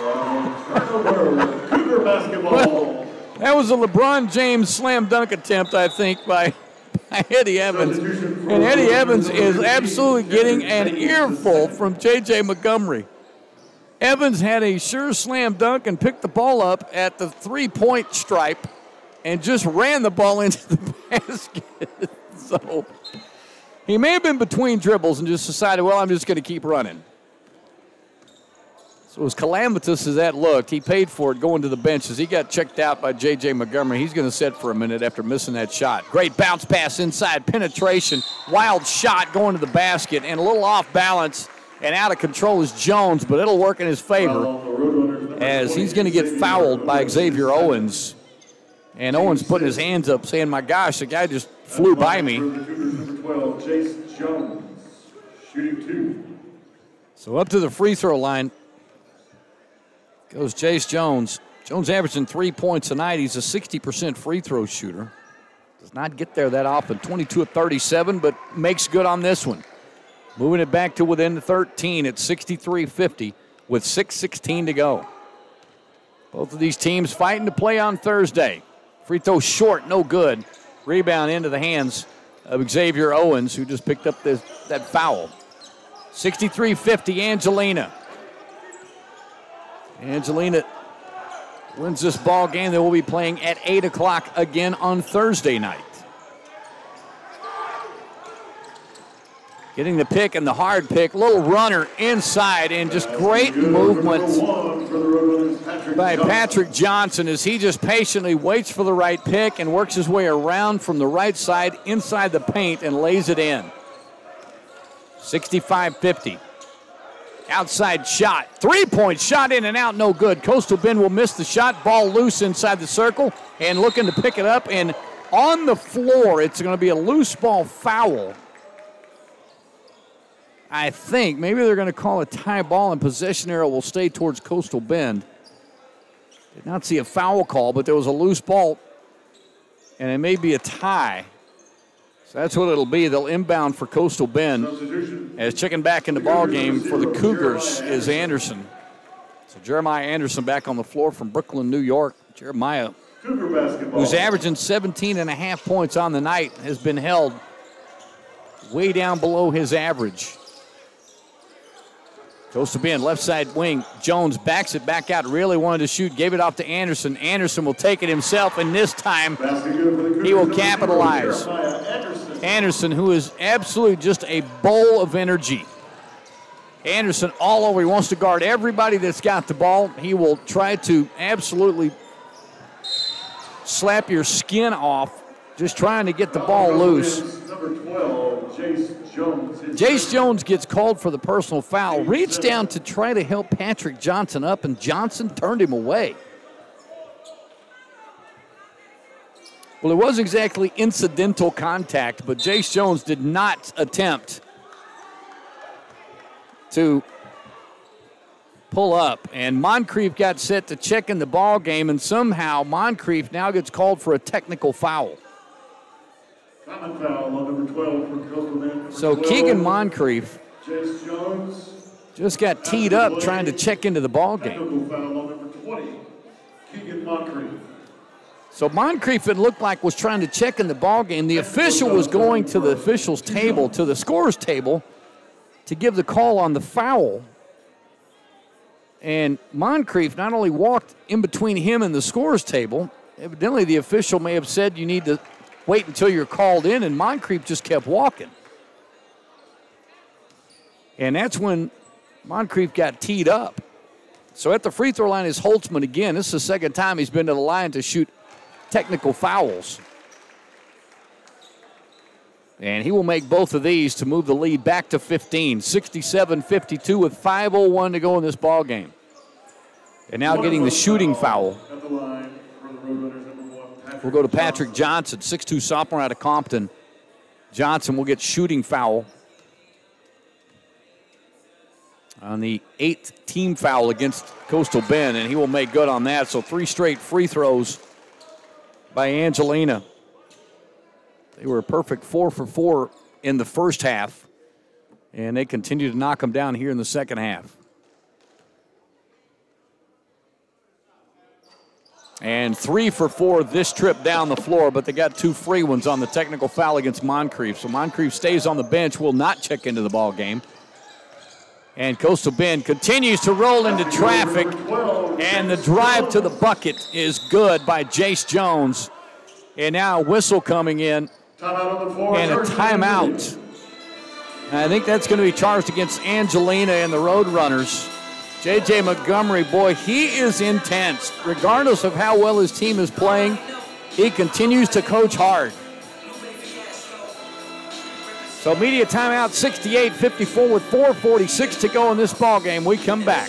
Speaker 1: Cougar basketball.
Speaker 3: That was a LeBron James slam dunk attempt, I think, by, by Eddie Evans. And Eddie Evans is absolutely getting an earful from J J Montgomery. Evans had a sure slam dunk and picked the ball up at the three-point stripe and just ran the ball into the basket. So he may have been between dribbles and just decided, well, I'm just going to keep running. So as calamitous as that looked, he paid for it going to the bench as he got checked out by J J Montgomery. He's going to sit for a minute after missing that shot. Great bounce pass inside, penetration, wild shot going to the basket, and a little off balance and out of control is Jones, but it'll work in his favor as he's going to get fouled by Xavier Owens. And Owens putting his hands up saying, my gosh, the guy just flew by me.
Speaker 1: Jace Jones, shooting two.
Speaker 3: So up to the free throw line goes Jace Jones. Jones averaging three points tonight. He's a sixty percent free throw shooter. Does not get there that often. twenty-two of thirty-seven, but makes good on this one. Moving it back to within the thirteen at sixty-three fifty with six sixteen to go. Both of these teams fighting to play on Thursday. Free throw short, no good. Rebound into the hands of Xavier Owens, who just picked up this, that foul. sixty-three fifty, Angelina. Angelina wins this ball game. They will be playing at eight o'clock again on Thursday night. Getting the pick and the hard pick. Little runner inside and just great movement by Patrick Johnson as he just patiently waits for the right pick and works his way around from the right side inside the paint and lays it in. sixty-five fifty. Outside shot. Three-point shot in and out, no good. Coastal Bend will miss the shot. Ball loose inside the circle and looking to pick it up. And on the floor, it's going to be a loose ball foul. I think maybe they're going to call a tie ball and possession arrow will stay towards Coastal Bend. Did not see a foul call, but there was a loose ball, and it may be a tie. So that's what it'll be. They'll inbound for Coastal Bend. As checking back in the ball game for the Cougars is Anderson. So Jeremiah Anderson back on the floor from Brooklyn, New York. Jeremiah, who's averaging seventeen and a half points on the night, has been held way down below his average. Coastal Bend, left side wing. Jones backs it back out. Really wanted to shoot. Gave it off to Anderson. Anderson will take it himself, and this time he will capitalize. Anderson, who is absolutely just a bowl of energy. Anderson all over. He wants to guard everybody that's got the ball. He will try to absolutely slap your skin off just trying to get the ball loose.
Speaker 1: Number twelve, Jace Jones.
Speaker 3: Jace Jones gets called for the personal foul. Reached down to try to help Patrick Johnson up, and Johnson turned him away. Well, it was exactly incidental contact, but Jace Jones did not attempt to pull up. And Moncrief got set to check in the ball game, and somehow Moncrief now gets called for a technical foul.
Speaker 1: Common foul on number twelve for Coastal Bend.
Speaker 3: So Keegan Moncrief
Speaker 1: Jace Jones
Speaker 3: just got teed up trying to check into the ball game.
Speaker 1: Technical foul on number twenty, Keegan Moncrief.
Speaker 3: So Moncrief, it looked like, was trying to check in the ball game. The official was going to the officials' table, to the scorer's table, to give the call on the foul. And Moncrief not only walked in between him and the scorer's table, evidently the official may have said you need to wait until you're called in, and Moncrief just kept walking. And that's when Moncrief got teed up. So at the free throw line is Holtzman again. This is the second time he's been to the line to shoot technical fouls. And he will make both of these to move the lead back to fifteen. sixty-seven fifty-two with five oh one to go in this ball game. And now getting the shooting foul.
Speaker 1: At the line for the Roadrunners, number one, Patrick
Speaker 3: We'll go to Patrick
Speaker 1: Johnson.
Speaker 3: Johnson, six two sophomore out of Compton. Johnson will get shooting foul on the eighth team foul against Coastal Bend, and he will make good on that. So three straight free throws by Angelina. They were a perfect four for four in the first half, and they continue to knock them down here in the second half. And three for four this trip down the floor, but they got two free ones on the technical foul against Moncrief. So Moncrief stays on the bench, will not check into the ball game. And Coastal Bend continues to roll into traffic, and the drive to the bucket is good by Jace Jones. And now a whistle coming in and a timeout. And I think that's going to be charged against Angelina and the Roadrunners. J J Montgomery, boy, he is intense. Regardless of how well his team is playing, he continues to coach hard. So media timeout, sixty-eight fifty-four with four forty-six to go in this ball game. We come back.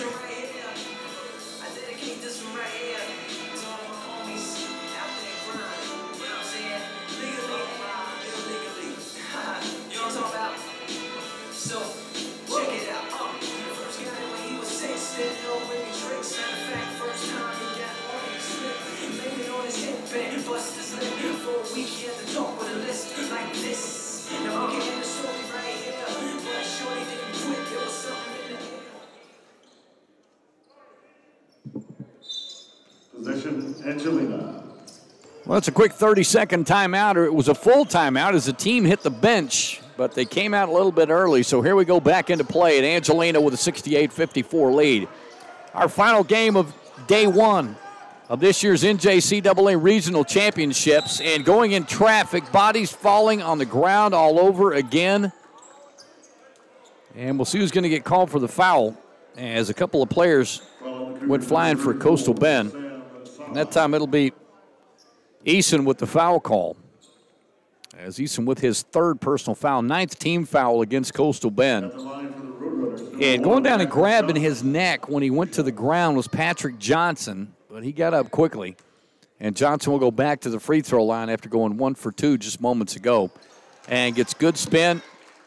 Speaker 1: Possession, Angelina.
Speaker 3: Well, it's a quick thirty-second timeout, or it was a full timeout as the team hit the bench, but they came out a little bit early. So here we go back into play, and Angelina with a sixty-eight fifty-four lead. Our final game of day one of this year's N J C double A Regional Championships, and going in traffic, bodies falling on the ground all over again. And we'll see who's going to get called for the foul, as a couple of players went flying for Coastal Bend. And that time it'll be Eason with the foul call. As Eason with his third personal foul, ninth team foul against Coastal Bend. And going down and grabbing his neck when he went to the ground was Patrick Johnson, but he got up quickly. And Johnson will go back to the free throw line after going one for two just moments ago. And gets good spin.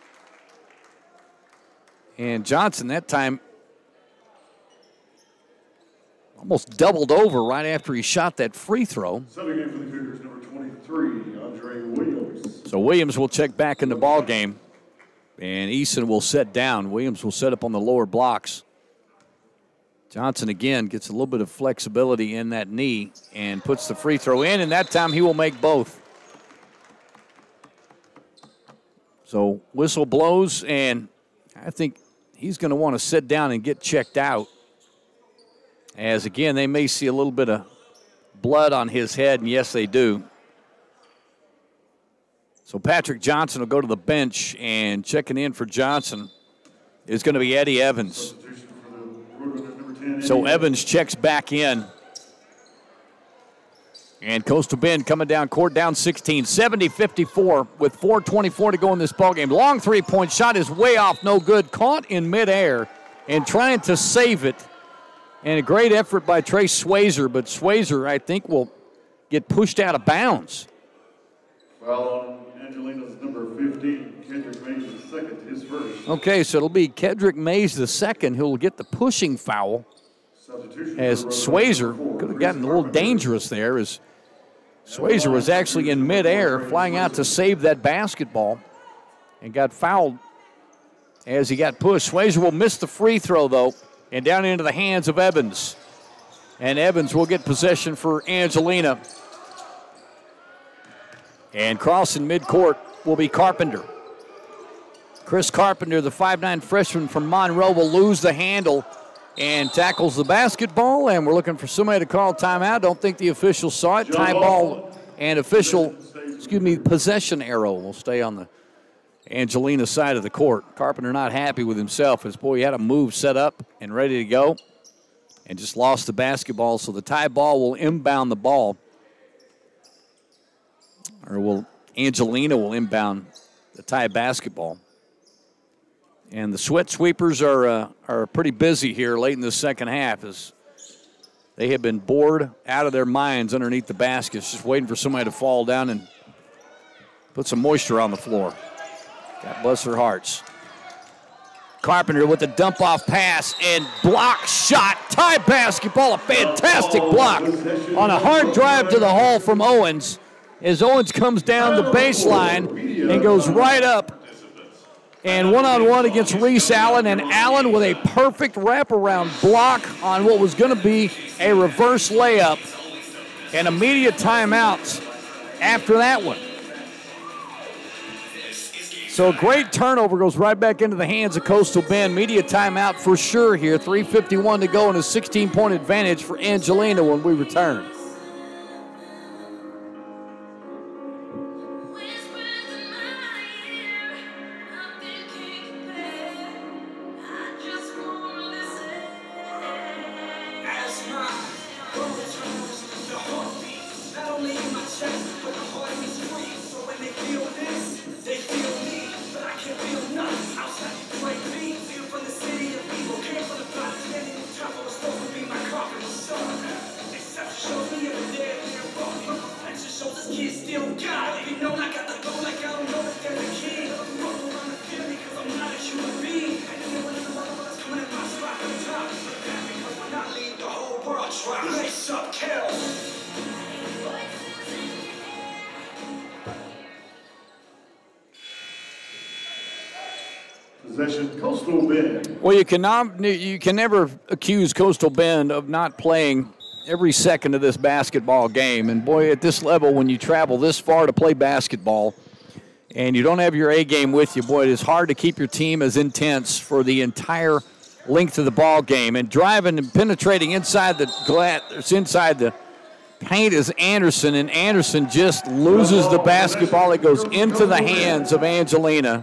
Speaker 3: And Johnson that time almost doubled over right after he shot that free throw.
Speaker 1: Subbing in for the Cougars, number twenty-three, Andre Williams.
Speaker 3: So Williams will check back in the ball game, and Eason will set down. Williams will set up on the lower blocks. Johnson again gets a little bit of flexibility in that knee and puts the free throw in, and that time he will make both. So whistle blows, and I think he's going to want to sit down and get checked out. As, again, they may see a little bit of blood on his head, and yes, they do. So Patrick Johnson will go to the bench, and checking in for Johnson is going to be Eddie Evans. So Evans checks back in. And Coastal Bend coming down court, down sixteen, seventy fifty-four with four twenty-four to go in this ballgame. Long three-point shot is way off, no good. Caught in midair and trying to save it. And a great effort by Trace Swayzer, but Swayzer, I think, will get pushed out of bounds.
Speaker 1: Well, on Angelina's number fifteen, Kendrick Mays the second, his first.
Speaker 3: Okay, so it'll be Kedrick Mays the second who will get the pushing foul. As Swayzer could have gotten a little dangerous there, as Swayzer was actually in midair, flying out to save that basketball, and got fouled as he got pushed. Swayzer will miss the free throw, though, and down into the hands of Evans. And Evans will get possession for Angelina. And crossing midcourt will be Carpenter. Chris Carpenter, the five nine freshman from Monroe, will lose the handle and tackles the basketball, and we're looking for somebody to call timeout. Don't think the officials saw it. Tie ball and official, excuse me, possession arrow will stay on the Angelina side of the court. Carpenter not happy with himself as, boy, he had a move set up and ready to go and just lost the basketball. So the tie ball will inbound the ball. Or will Angelina will inbound the tie basketball. And the sweat sweepers are uh, are pretty busy here late in the second half as they have been bored out of their minds underneath the baskets, just waiting for somebody to fall down and put some moisture on the floor. God bless their hearts. Carpenter with the dump-off pass and block shot. Tie basketball, a fantastic block on a hard drive to the hole from Owens as Owens comes down the baseline and goes right up. And one-on-one against Reese Allen, and Allen with a perfect wraparound block on what was going to be a reverse layup and immediate timeouts after that one. So a great turnover goes right back into the hands of Coastal Bend. Media timeout for sure here. three fifty-one to go and a sixteen-point advantage for Angelina when we return.
Speaker 1: Possession, Coastal Bend.
Speaker 3: Well, you can, not, you can never accuse Coastal Bend of not playing every second of this basketball game. And, boy, at this level, when you travel this far to play basketball and you don't have your A game with you, boy, it is hard to keep your team as intense for the entire length of the ball game. And driving and penetrating inside the glass, inside the paint is Anderson, and Anderson just loses the basketball. It goes into the hands of Angelina.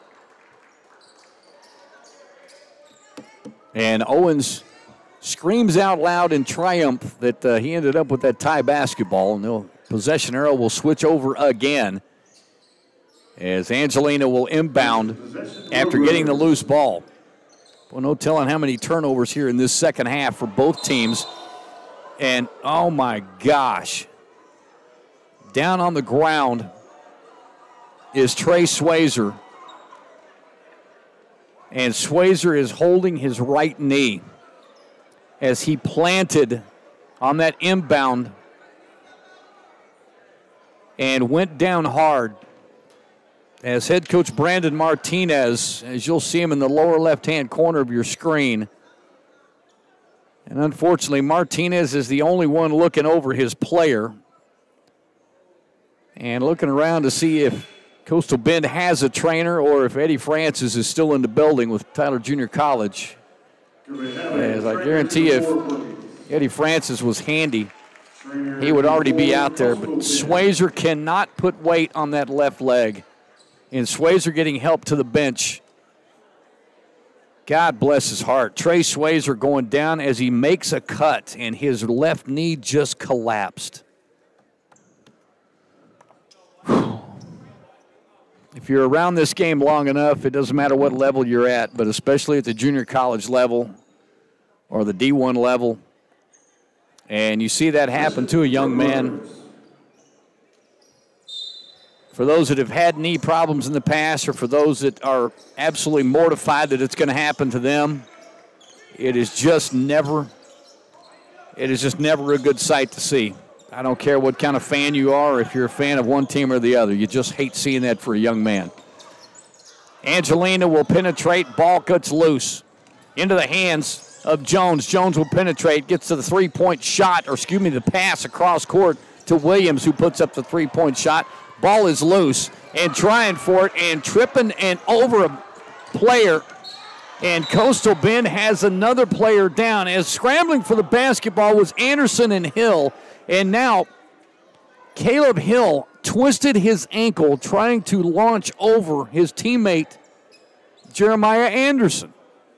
Speaker 3: And Owens screams out loud in triumph that uh, he ended up with that tie basketball. And the possession arrow will switch over again as Angelina will inbound after getting the loose ball. Well, no telling how many turnovers here in this second half for both teams. And, oh, my gosh, down on the ground is Trey Swayzer. And Swayzer is holding his right knee as he planted on that inbound and went down hard. As head coach Brandon Martinez, as you'll see him in the lower left-hand corner of your screen. And unfortunately, Martinez is the only one looking over his player and looking around to see if Coastal Bend has a trainer or if Eddie Francis is still in the building with Tyler Junior College. As I guarantee if Eddie Francis was handy, he would already be out there. But Swayzer cannot put weight on that left leg. And Swayzer getting help to the bench. God bless his heart. Trey Swayzer going down as he makes a cut, and his left knee just collapsed. If you're around this game long enough, it doesn't matter what level you're at, but especially at the junior college level or the D one level, and you see that happen to a young man. For those that have had knee problems in the past or for those that are absolutely mortified that it's going to happen to them, it is just never, it is just never a good sight to see. I don't care what kind of fan you are, or if you're a fan of one team or the other. You just hate seeing that for a young man. Angelina will penetrate. Ball cuts loose into the hands of Jones. Jones will penetrate, gets to the three-point shot, or excuse me, the pass across court to Williams, who puts up the three-point shot. Ball is loose and trying for it and tripping and over a player. And Coastal Bend has another player down. As scrambling for the basketball was Anderson and Hill. And now Caleb Hill twisted his ankle trying to launch over his teammate Jeremiah Anderson.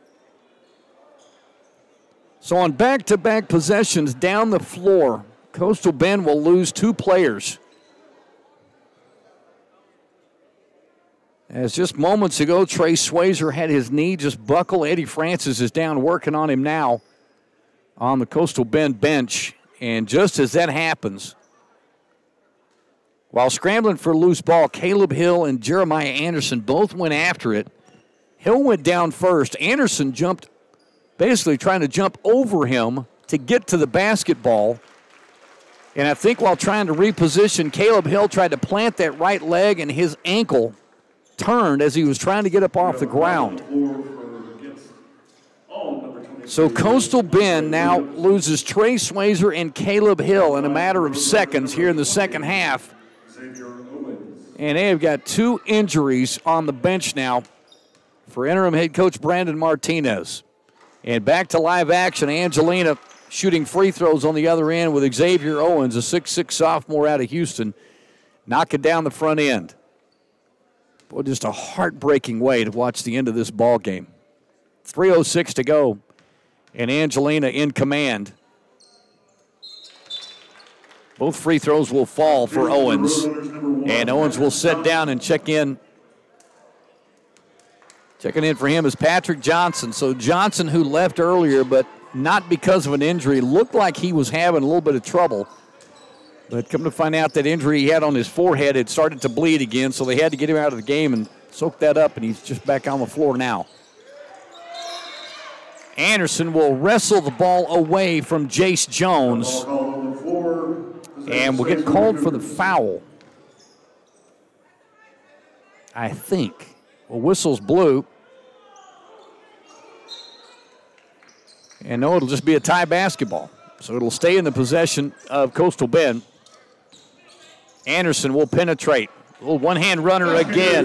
Speaker 3: So on back-to-back possessions down the floor, Coastal Bend will lose two players. As just moments ago, Trey Swayzer had his knee just buckle. Eddie Francis is down working on him now on the Coastal Bend bench. And just as that happens, while scrambling for a loose ball, Caleb Hill and Jeremiah Anderson both went after it. Hill went down first. Anderson jumped, basically trying to jump over him to get to the basketball. And I think while trying to reposition, Caleb Hill tried to plant that right leg, and his ankle turned as he was trying to get up off the ground. So Coastal Bend now loses Trey Swayzer and Caleb Hill in a matter of seconds here in the second half. And they have got two injuries on the bench now for interim head coach Brandon Martinez. And back to live action, Angelina shooting free throws on the other end with Xavier Owens, a six six sophomore out of Houston, knocking down the front end. Boy, just a heartbreaking way to watch the end of this ball game. three oh six to go, and Angelina in command. Both free throws will fall for Owens, and Owens will sit down and check in. Checking in for him is Patrick Johnson. So Johnson, who left earlier, but not because of an injury, looked like he was having a little bit of trouble. But come to find out that injury he had on his forehead had started to bleed again, so they had to get him out of the game and soak that up, and he's just back on the floor now. Anderson will wrestle the ball away from Jace Jones, and will get called for the foul, I think. Well, whistle's blue. And no, it'll just be a tie basketball. So it'll stay in the possession of Coastal Bend. Anderson will penetrate. A little one-hand runner again.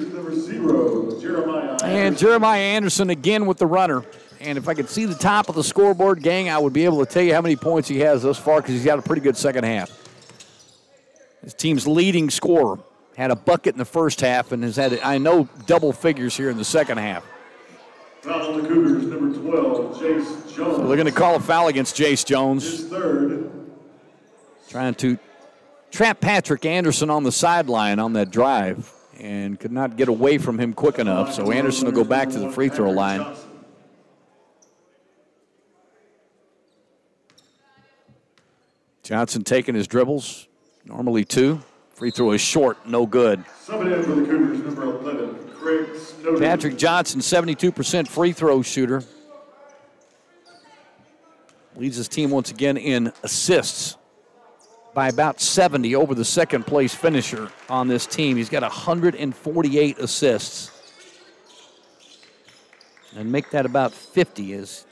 Speaker 3: And Jeremiah Anderson again with the runner. And if I could see the top of the scoreboard, gang, I would be able to tell you how many points he has thus far because he's got a pretty good second half. His team's leading scorer had a bucket in the first half and has had, I know, double figures here in the second half.
Speaker 1: Foul on the Cougars, number twelve, Jace Jones.
Speaker 3: So they're going to call a foul against Jace Jones.
Speaker 1: His third.
Speaker 3: Trying to trap Patrick Anderson on the sideline on that drive and could not get away from him quick enough. So Anderson will go back to the free throw line. Johnson taking his dribbles, normally two. Free throw is short, no good.
Speaker 1: Subbing in for the Cougars, number eleven, Craig Snowden.
Speaker 3: Patrick Johnson, seventy-two percent free throw shooter. Leads his team once again in assists by about seventy over the second place finisher on this team. He's got one hundred forty-eight assists. And make that about fifty as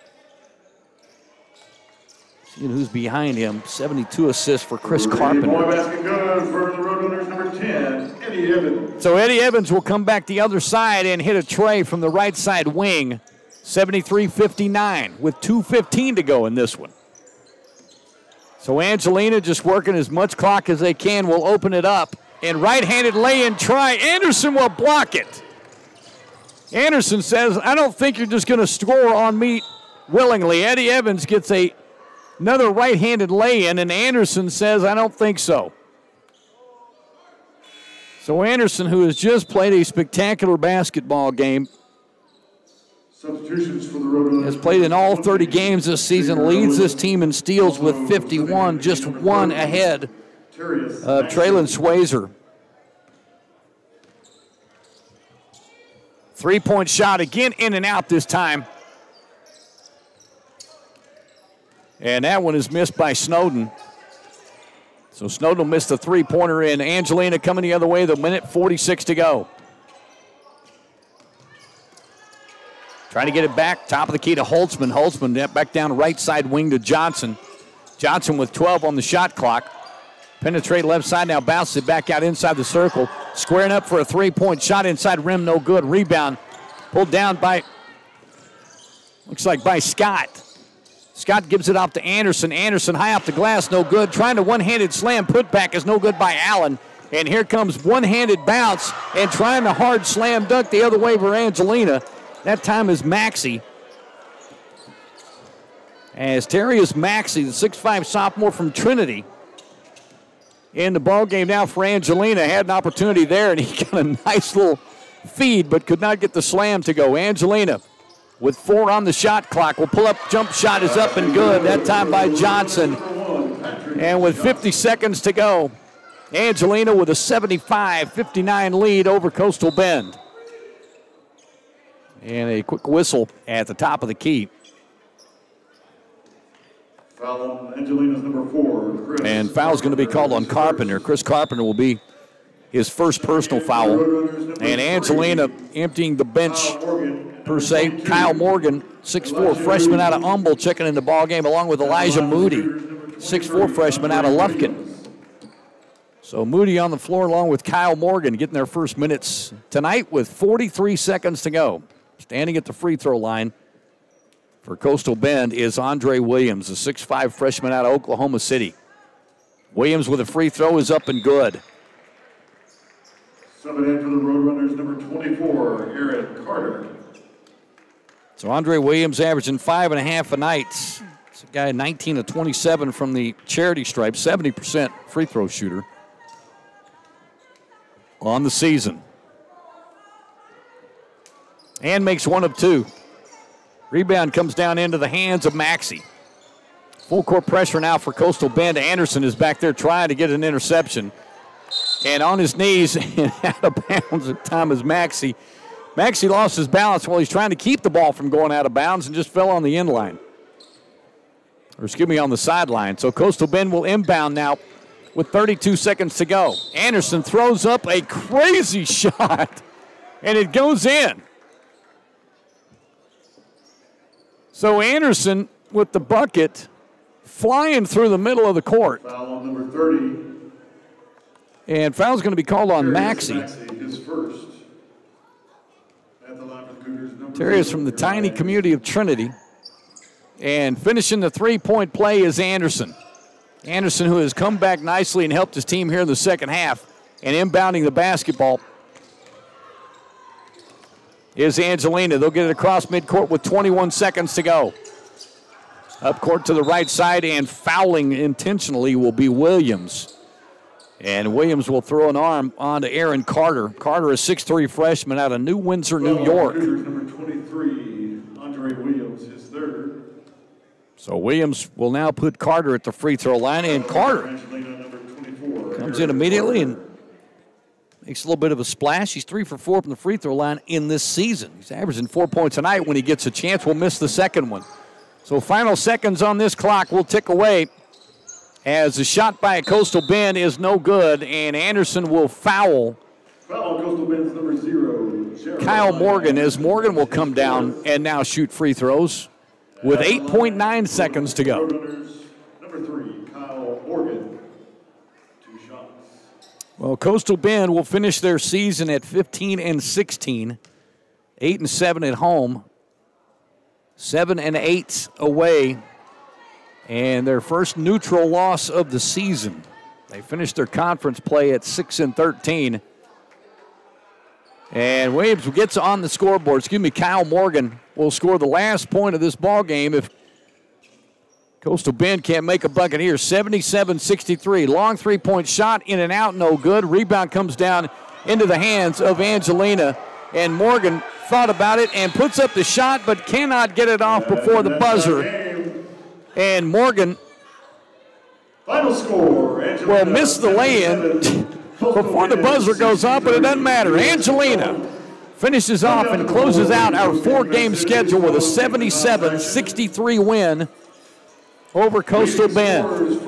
Speaker 3: seeing who's behind him. seventy-two assists for Chris Carpenter.
Speaker 1: Basket good for the Roadrunners, number ten, Eddie Evans.
Speaker 3: So Eddie Evans will come back the other side and hit a tray from the right side wing. seventy-three fifty-nine with two fifteen to go in this one. So Angelina just working as much clock as they can will open it up. And right-handed lay-in try. Anderson will block it. Anderson says, I don't think you're just going to score on me willingly. Eddie Evans gets a another right-handed lay-in, and Anderson says, I don't think so. So Anderson, who has just played a spectacular basketball game,
Speaker 1: Substitutions for the Roadrunners.
Speaker 3: has played in all thirty games this season, leads this team in steals with fifty-one, just one ahead of Traylon Swayzer. Three-point shot again, in and out this time. And that one is missed by Snowden. So Snowden will miss the three-pointer in. Angelina coming the other way, the minute forty-six to go. Trying to get it back, top of the key to Holtzman. Holtzman back down right side wing to Johnson. Johnson with twelve on the shot clock. Penetrate left side, now bounces it back out inside the circle. Squaring up for a three-point shot inside rim, no good. Rebound pulled down by, looks like by Scott. Scott gives it off to Anderson. Anderson high off the glass, no good. Trying to one-handed slam, put back is no good by Allen. And here comes one-handed bounce and trying to hard slam dunk the other way for Angelina. That time is Maxey. As Terrius Maxey, the six five sophomore from Trinity, in the ball game now for Angelina, had an opportunity there, and he got a nice little feed, but could not get the slam to go. Angelina with four on the shot clock will pull up. Jump shot is up and good, that time by Johnson. And with fifty seconds to go, Angelina with a seventy-five fifty-nine lead over Coastal Bend. And a quick whistle at the top of the key.
Speaker 1: Foul on Angelina's number four, Chris.
Speaker 3: And foul's going to be called on Carpenter. Chris Carpenter will be his first personal foul. And Angelina emptying the bench per se. Kyle Morgan, six four freshman out of Humble, checking in the ball game, along with Elijah Moody, six four freshman out of Lufkin. So Moody on the floor along with Kyle Morgan getting their first minutes tonight with forty-three seconds to go. Standing at the free throw line for Coastal Bend is Andre Williams, a six five freshman out of Oklahoma City. Williams with a free throw is up and good.
Speaker 1: Subbing in for the Roadrunners, number twenty-four, Aaron Carter.
Speaker 3: So Andre Williams averaging five and a half a night. It's a guy nineteen of twenty-seven from the charity stripe, seventy percent free throw shooter on the season. And makes one of two. Rebound comes down into the hands of Maxey. Full court pressure now for Coastal Bend. Anderson is back there trying to get an interception. And on his knees and out of bounds at time is Maxey. Maxey lost his balance while he's trying to keep the ball from going out of bounds and just fell on the end line. Or excuse me, on the sideline. So Coastal Bend will inbound now with thirty-two seconds to go. Anderson throws up a crazy shot, and it goes in. So Anderson with the bucket flying through the middle of the court.
Speaker 1: Foul on number thirty.
Speaker 3: And foul's going to be called on Maxey.
Speaker 1: His first. At the line for the Cougars, number
Speaker 3: Terry is from the tiny community of Trinity. And finishing the three-point play is Anderson. Anderson, who has come back nicely and helped his team here in the second half. And inbounding the basketball is Angelina. They'll get it across midcourt with twenty-one seconds to go. Up court to the right side, and fouling intentionally will be Williams. And Williams will throw an arm onto Aaron Carter. Carter, a six three freshman out of New Windsor, New York.
Speaker 1: Number twenty-three, Andre Williams, his third.
Speaker 3: So Williams will now put Carter at the free throw line, and Carter comes in immediately and makes a little bit of a splash. He's three for four from the free throw line in this season. He's averaging four points a night. When he gets a chance, we'll miss the second one. So final seconds on this clock will tick away as the shot by Coastal Bend is no good, and Anderson will foul
Speaker 1: Foul Coastal Bend's number zero,
Speaker 3: Kyle Morgan, as Morgan will come down and now shoot free throws with eight point nine seconds to go.
Speaker 1: Number three, Kyle Morgan, two shots.
Speaker 3: Well, Coastal Bend will finish their season at fifteen and sixteen, eight and seven at home, seven and eight away, and their first neutral loss of the season. They finished their conference play at six and thirteen. And Williams gets on the scoreboard. Excuse me, Kyle Morgan will score the last point of this ball game if Coastal Bend can't make a bucket here. seventy-seven sixty-three. Long three-point shot, in and out, no good. Rebound comes down into the hands of Angelina. And Morgan thought about it and puts up the shot, but cannot get it off before the buzzer. And Morgan
Speaker 1: Final score,
Speaker 3: will miss the lay-in before the buzzer goes off, but it doesn't matter. Angelina finishes off and closes out our four-game schedule with a seventy-seven sixty-three win over Coastal Bend.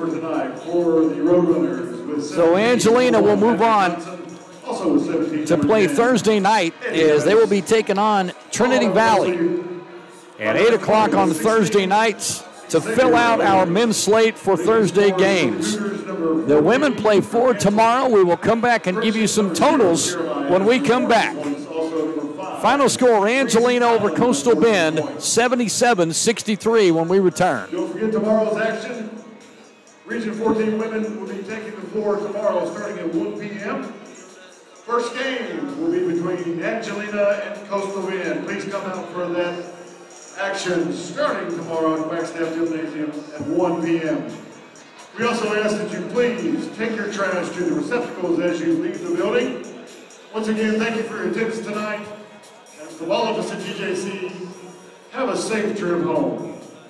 Speaker 3: So Angelina will move on to play Thursday night, as they will be taking on Trinity Valley at eight o'clock on Thursday nights to fill out our men's slate for Thursday games. The women play four tomorrow. We will come back and give you some totals when we come back. Final score, Angelina over Coastal Bend, seventy-seven sixty-three when we return.
Speaker 1: Don't forget tomorrow's action. Region fourteen women will be taking the floor tomorrow starting at one p m First game will be between Angelina and Coastal Bend. Please come out for that action starting tomorrow at Wagstaff Gymnasium at one p m We also ask that you please take your trash to the receptacles as you leave the building. Once again, thank you for your attendance tonight. And from all of us at G J C, have a safe trip home.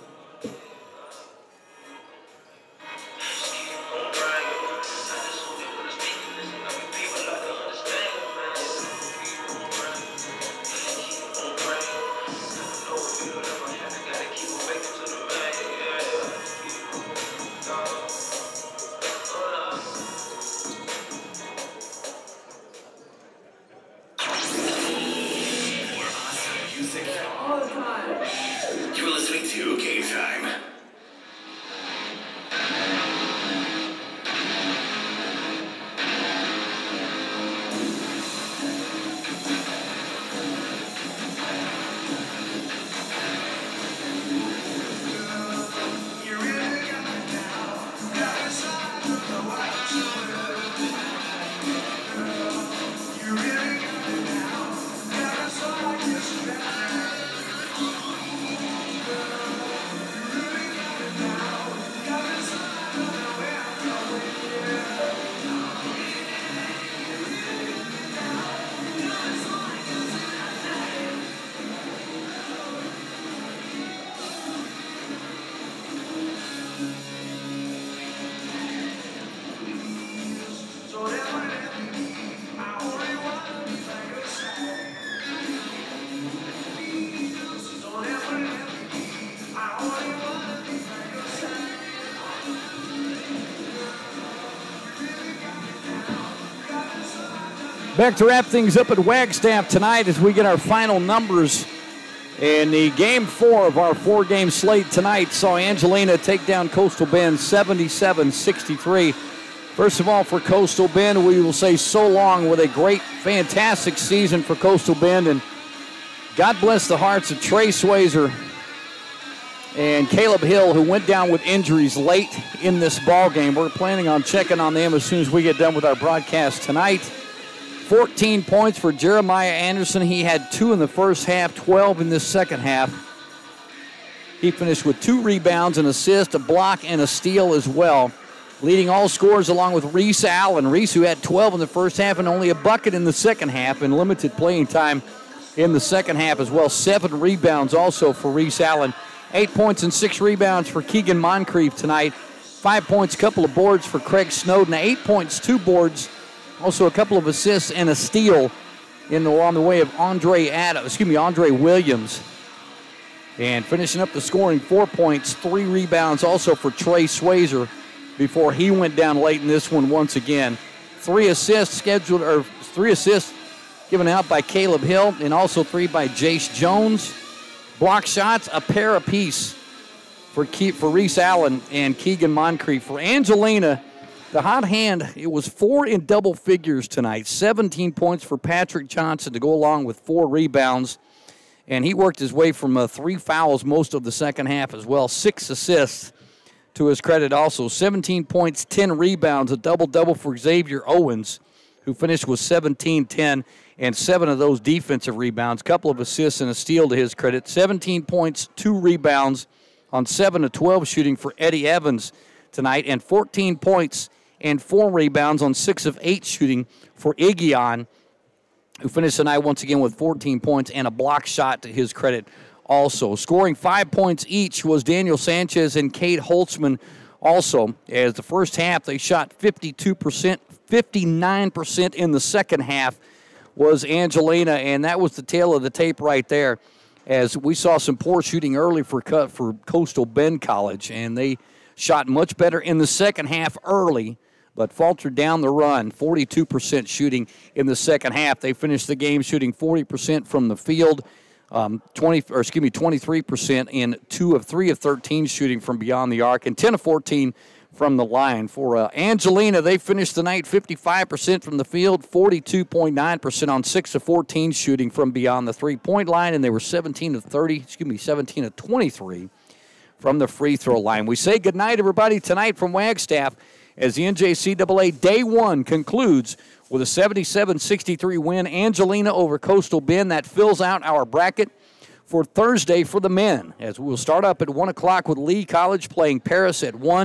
Speaker 5: You're listening to Game Time.
Speaker 3: Back to wrap things up at Wagstaff tonight as we get our final numbers. And the game four of our four-game slate tonight saw Angelina take down Coastal Bend seventy-seven sixty-three. First of all, for Coastal Bend, we will say so long with a great, fantastic season for Coastal Bend. And God bless the hearts of Trey Swazer and Caleb Hill, who went down with injuries late in this ball game. We're planning on checking on them as soon as we get done with our broadcast tonight. fourteen points for Jeremiah Anderson. He had two in the first half, twelve in this second half. He finished with two rebounds, an assist, a block, and a steal as well. Leading all scorers along with Reese Allen. Reese, who had twelve in the first half and only a bucket in the second half, and limited playing time in the second half as well. Seven rebounds also for Reese Allen. Eight points and six rebounds for Keegan Moncrief tonight. Five points, couple of boards for Craig Snowden. Eight points, two boards. Also a couple of assists and a steal in the, on the way of Andre Adams, excuse me, Andre Williams. And finishing up the scoring, four points, three rebounds also for Trey Swazer before he went down late in this one once again. Three assists scheduled, or three assists given out by Caleb Hill, and also three by Jace Jones. Block shots, a pair apiece for Ke- for Reese Allen and Keegan Moncrief. For Angelina, the hot hand, it was four in double figures tonight. seventeen points for Patrick Johnson to go along with four rebounds. And he worked his way from uh, three fouls most of the second half as well. Six assists to his credit also. seventeen points, ten rebounds, a double-double for Xavier Owens, who finished with seventeen, ten, and seven of those defensive rebounds. Couple of assists and a steal to his credit. seventeen points, two rebounds on seven of twelve shooting for Eddie Evans tonight, and fourteen points and four rebounds on six of eight shooting for Igion, who finished tonight once again with fourteen points and a block shot to his credit also. Scoring five points each was Daniel Sanchez and Kate Holtzman also. As the first half, they shot fifty-two percent, fifty-nine percent in the second half was Angelina, and that was the tail of the tape right there, as we saw some poor shooting early for for Coastal Bend College, and they shot much better in the second half early, but faltered down the run. forty-two percent shooting in the second half. They finished the game shooting forty percent from the field, um, twenty or excuse me, twenty-three percent in two of three of thirteen shooting from beyond the arc, and ten of fourteen from the line. For uh, Angelina, they finished the night fifty-five percent from the field, forty-two point nine percent on six of fourteen shooting from beyond the three-point line, and they were seventeen of thirty, excuse me, seventeen of twenty-three from the free throw line. We say goodnight, everybody, tonight from Wagstaff, as the N J C double A Day one concludes with a seventy-seven sixty-three win. Angelina over Coastal Bend. That fills out our bracket for Thursday for the men, as we will start up at one o'clock with Lee College playing Paris at one.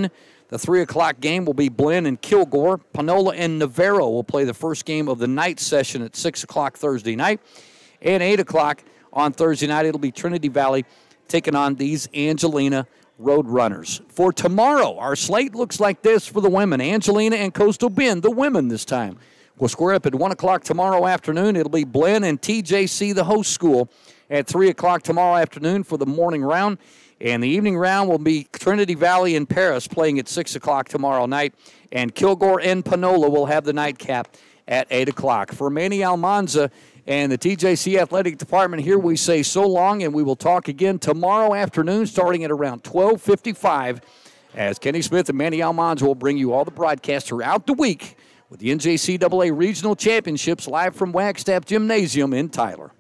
Speaker 3: The three o'clock game will be Blinn and Kilgore. Panola and Navarro will play the first game of the night session at six o'clock Thursday night. And eight o'clock on Thursday night, it'll be Trinity Valley taking on these Angelina Roadrunners. For tomorrow, our slate looks like this for the women. Angelina and Coastal Bend, the women this time, will square up at one o'clock tomorrow afternoon. It'll be Blinn and T J C, the host school, at three o'clock tomorrow afternoon for the morning round. And the evening round will be Trinity Valley and Paris playing at six o'clock tomorrow night. And Kilgore and Panola will have the nightcap at eight o'clock. For Manny Almanza and the T J C Athletic Department here, we say so long, and we will talk again tomorrow afternoon starting at around twelve fifty-five as Kenny Smith and Manny Almanza will bring you all the broadcasts throughout the week with the N J C double A Regional Championships live from Wagstaff Gymnasium in Tyler.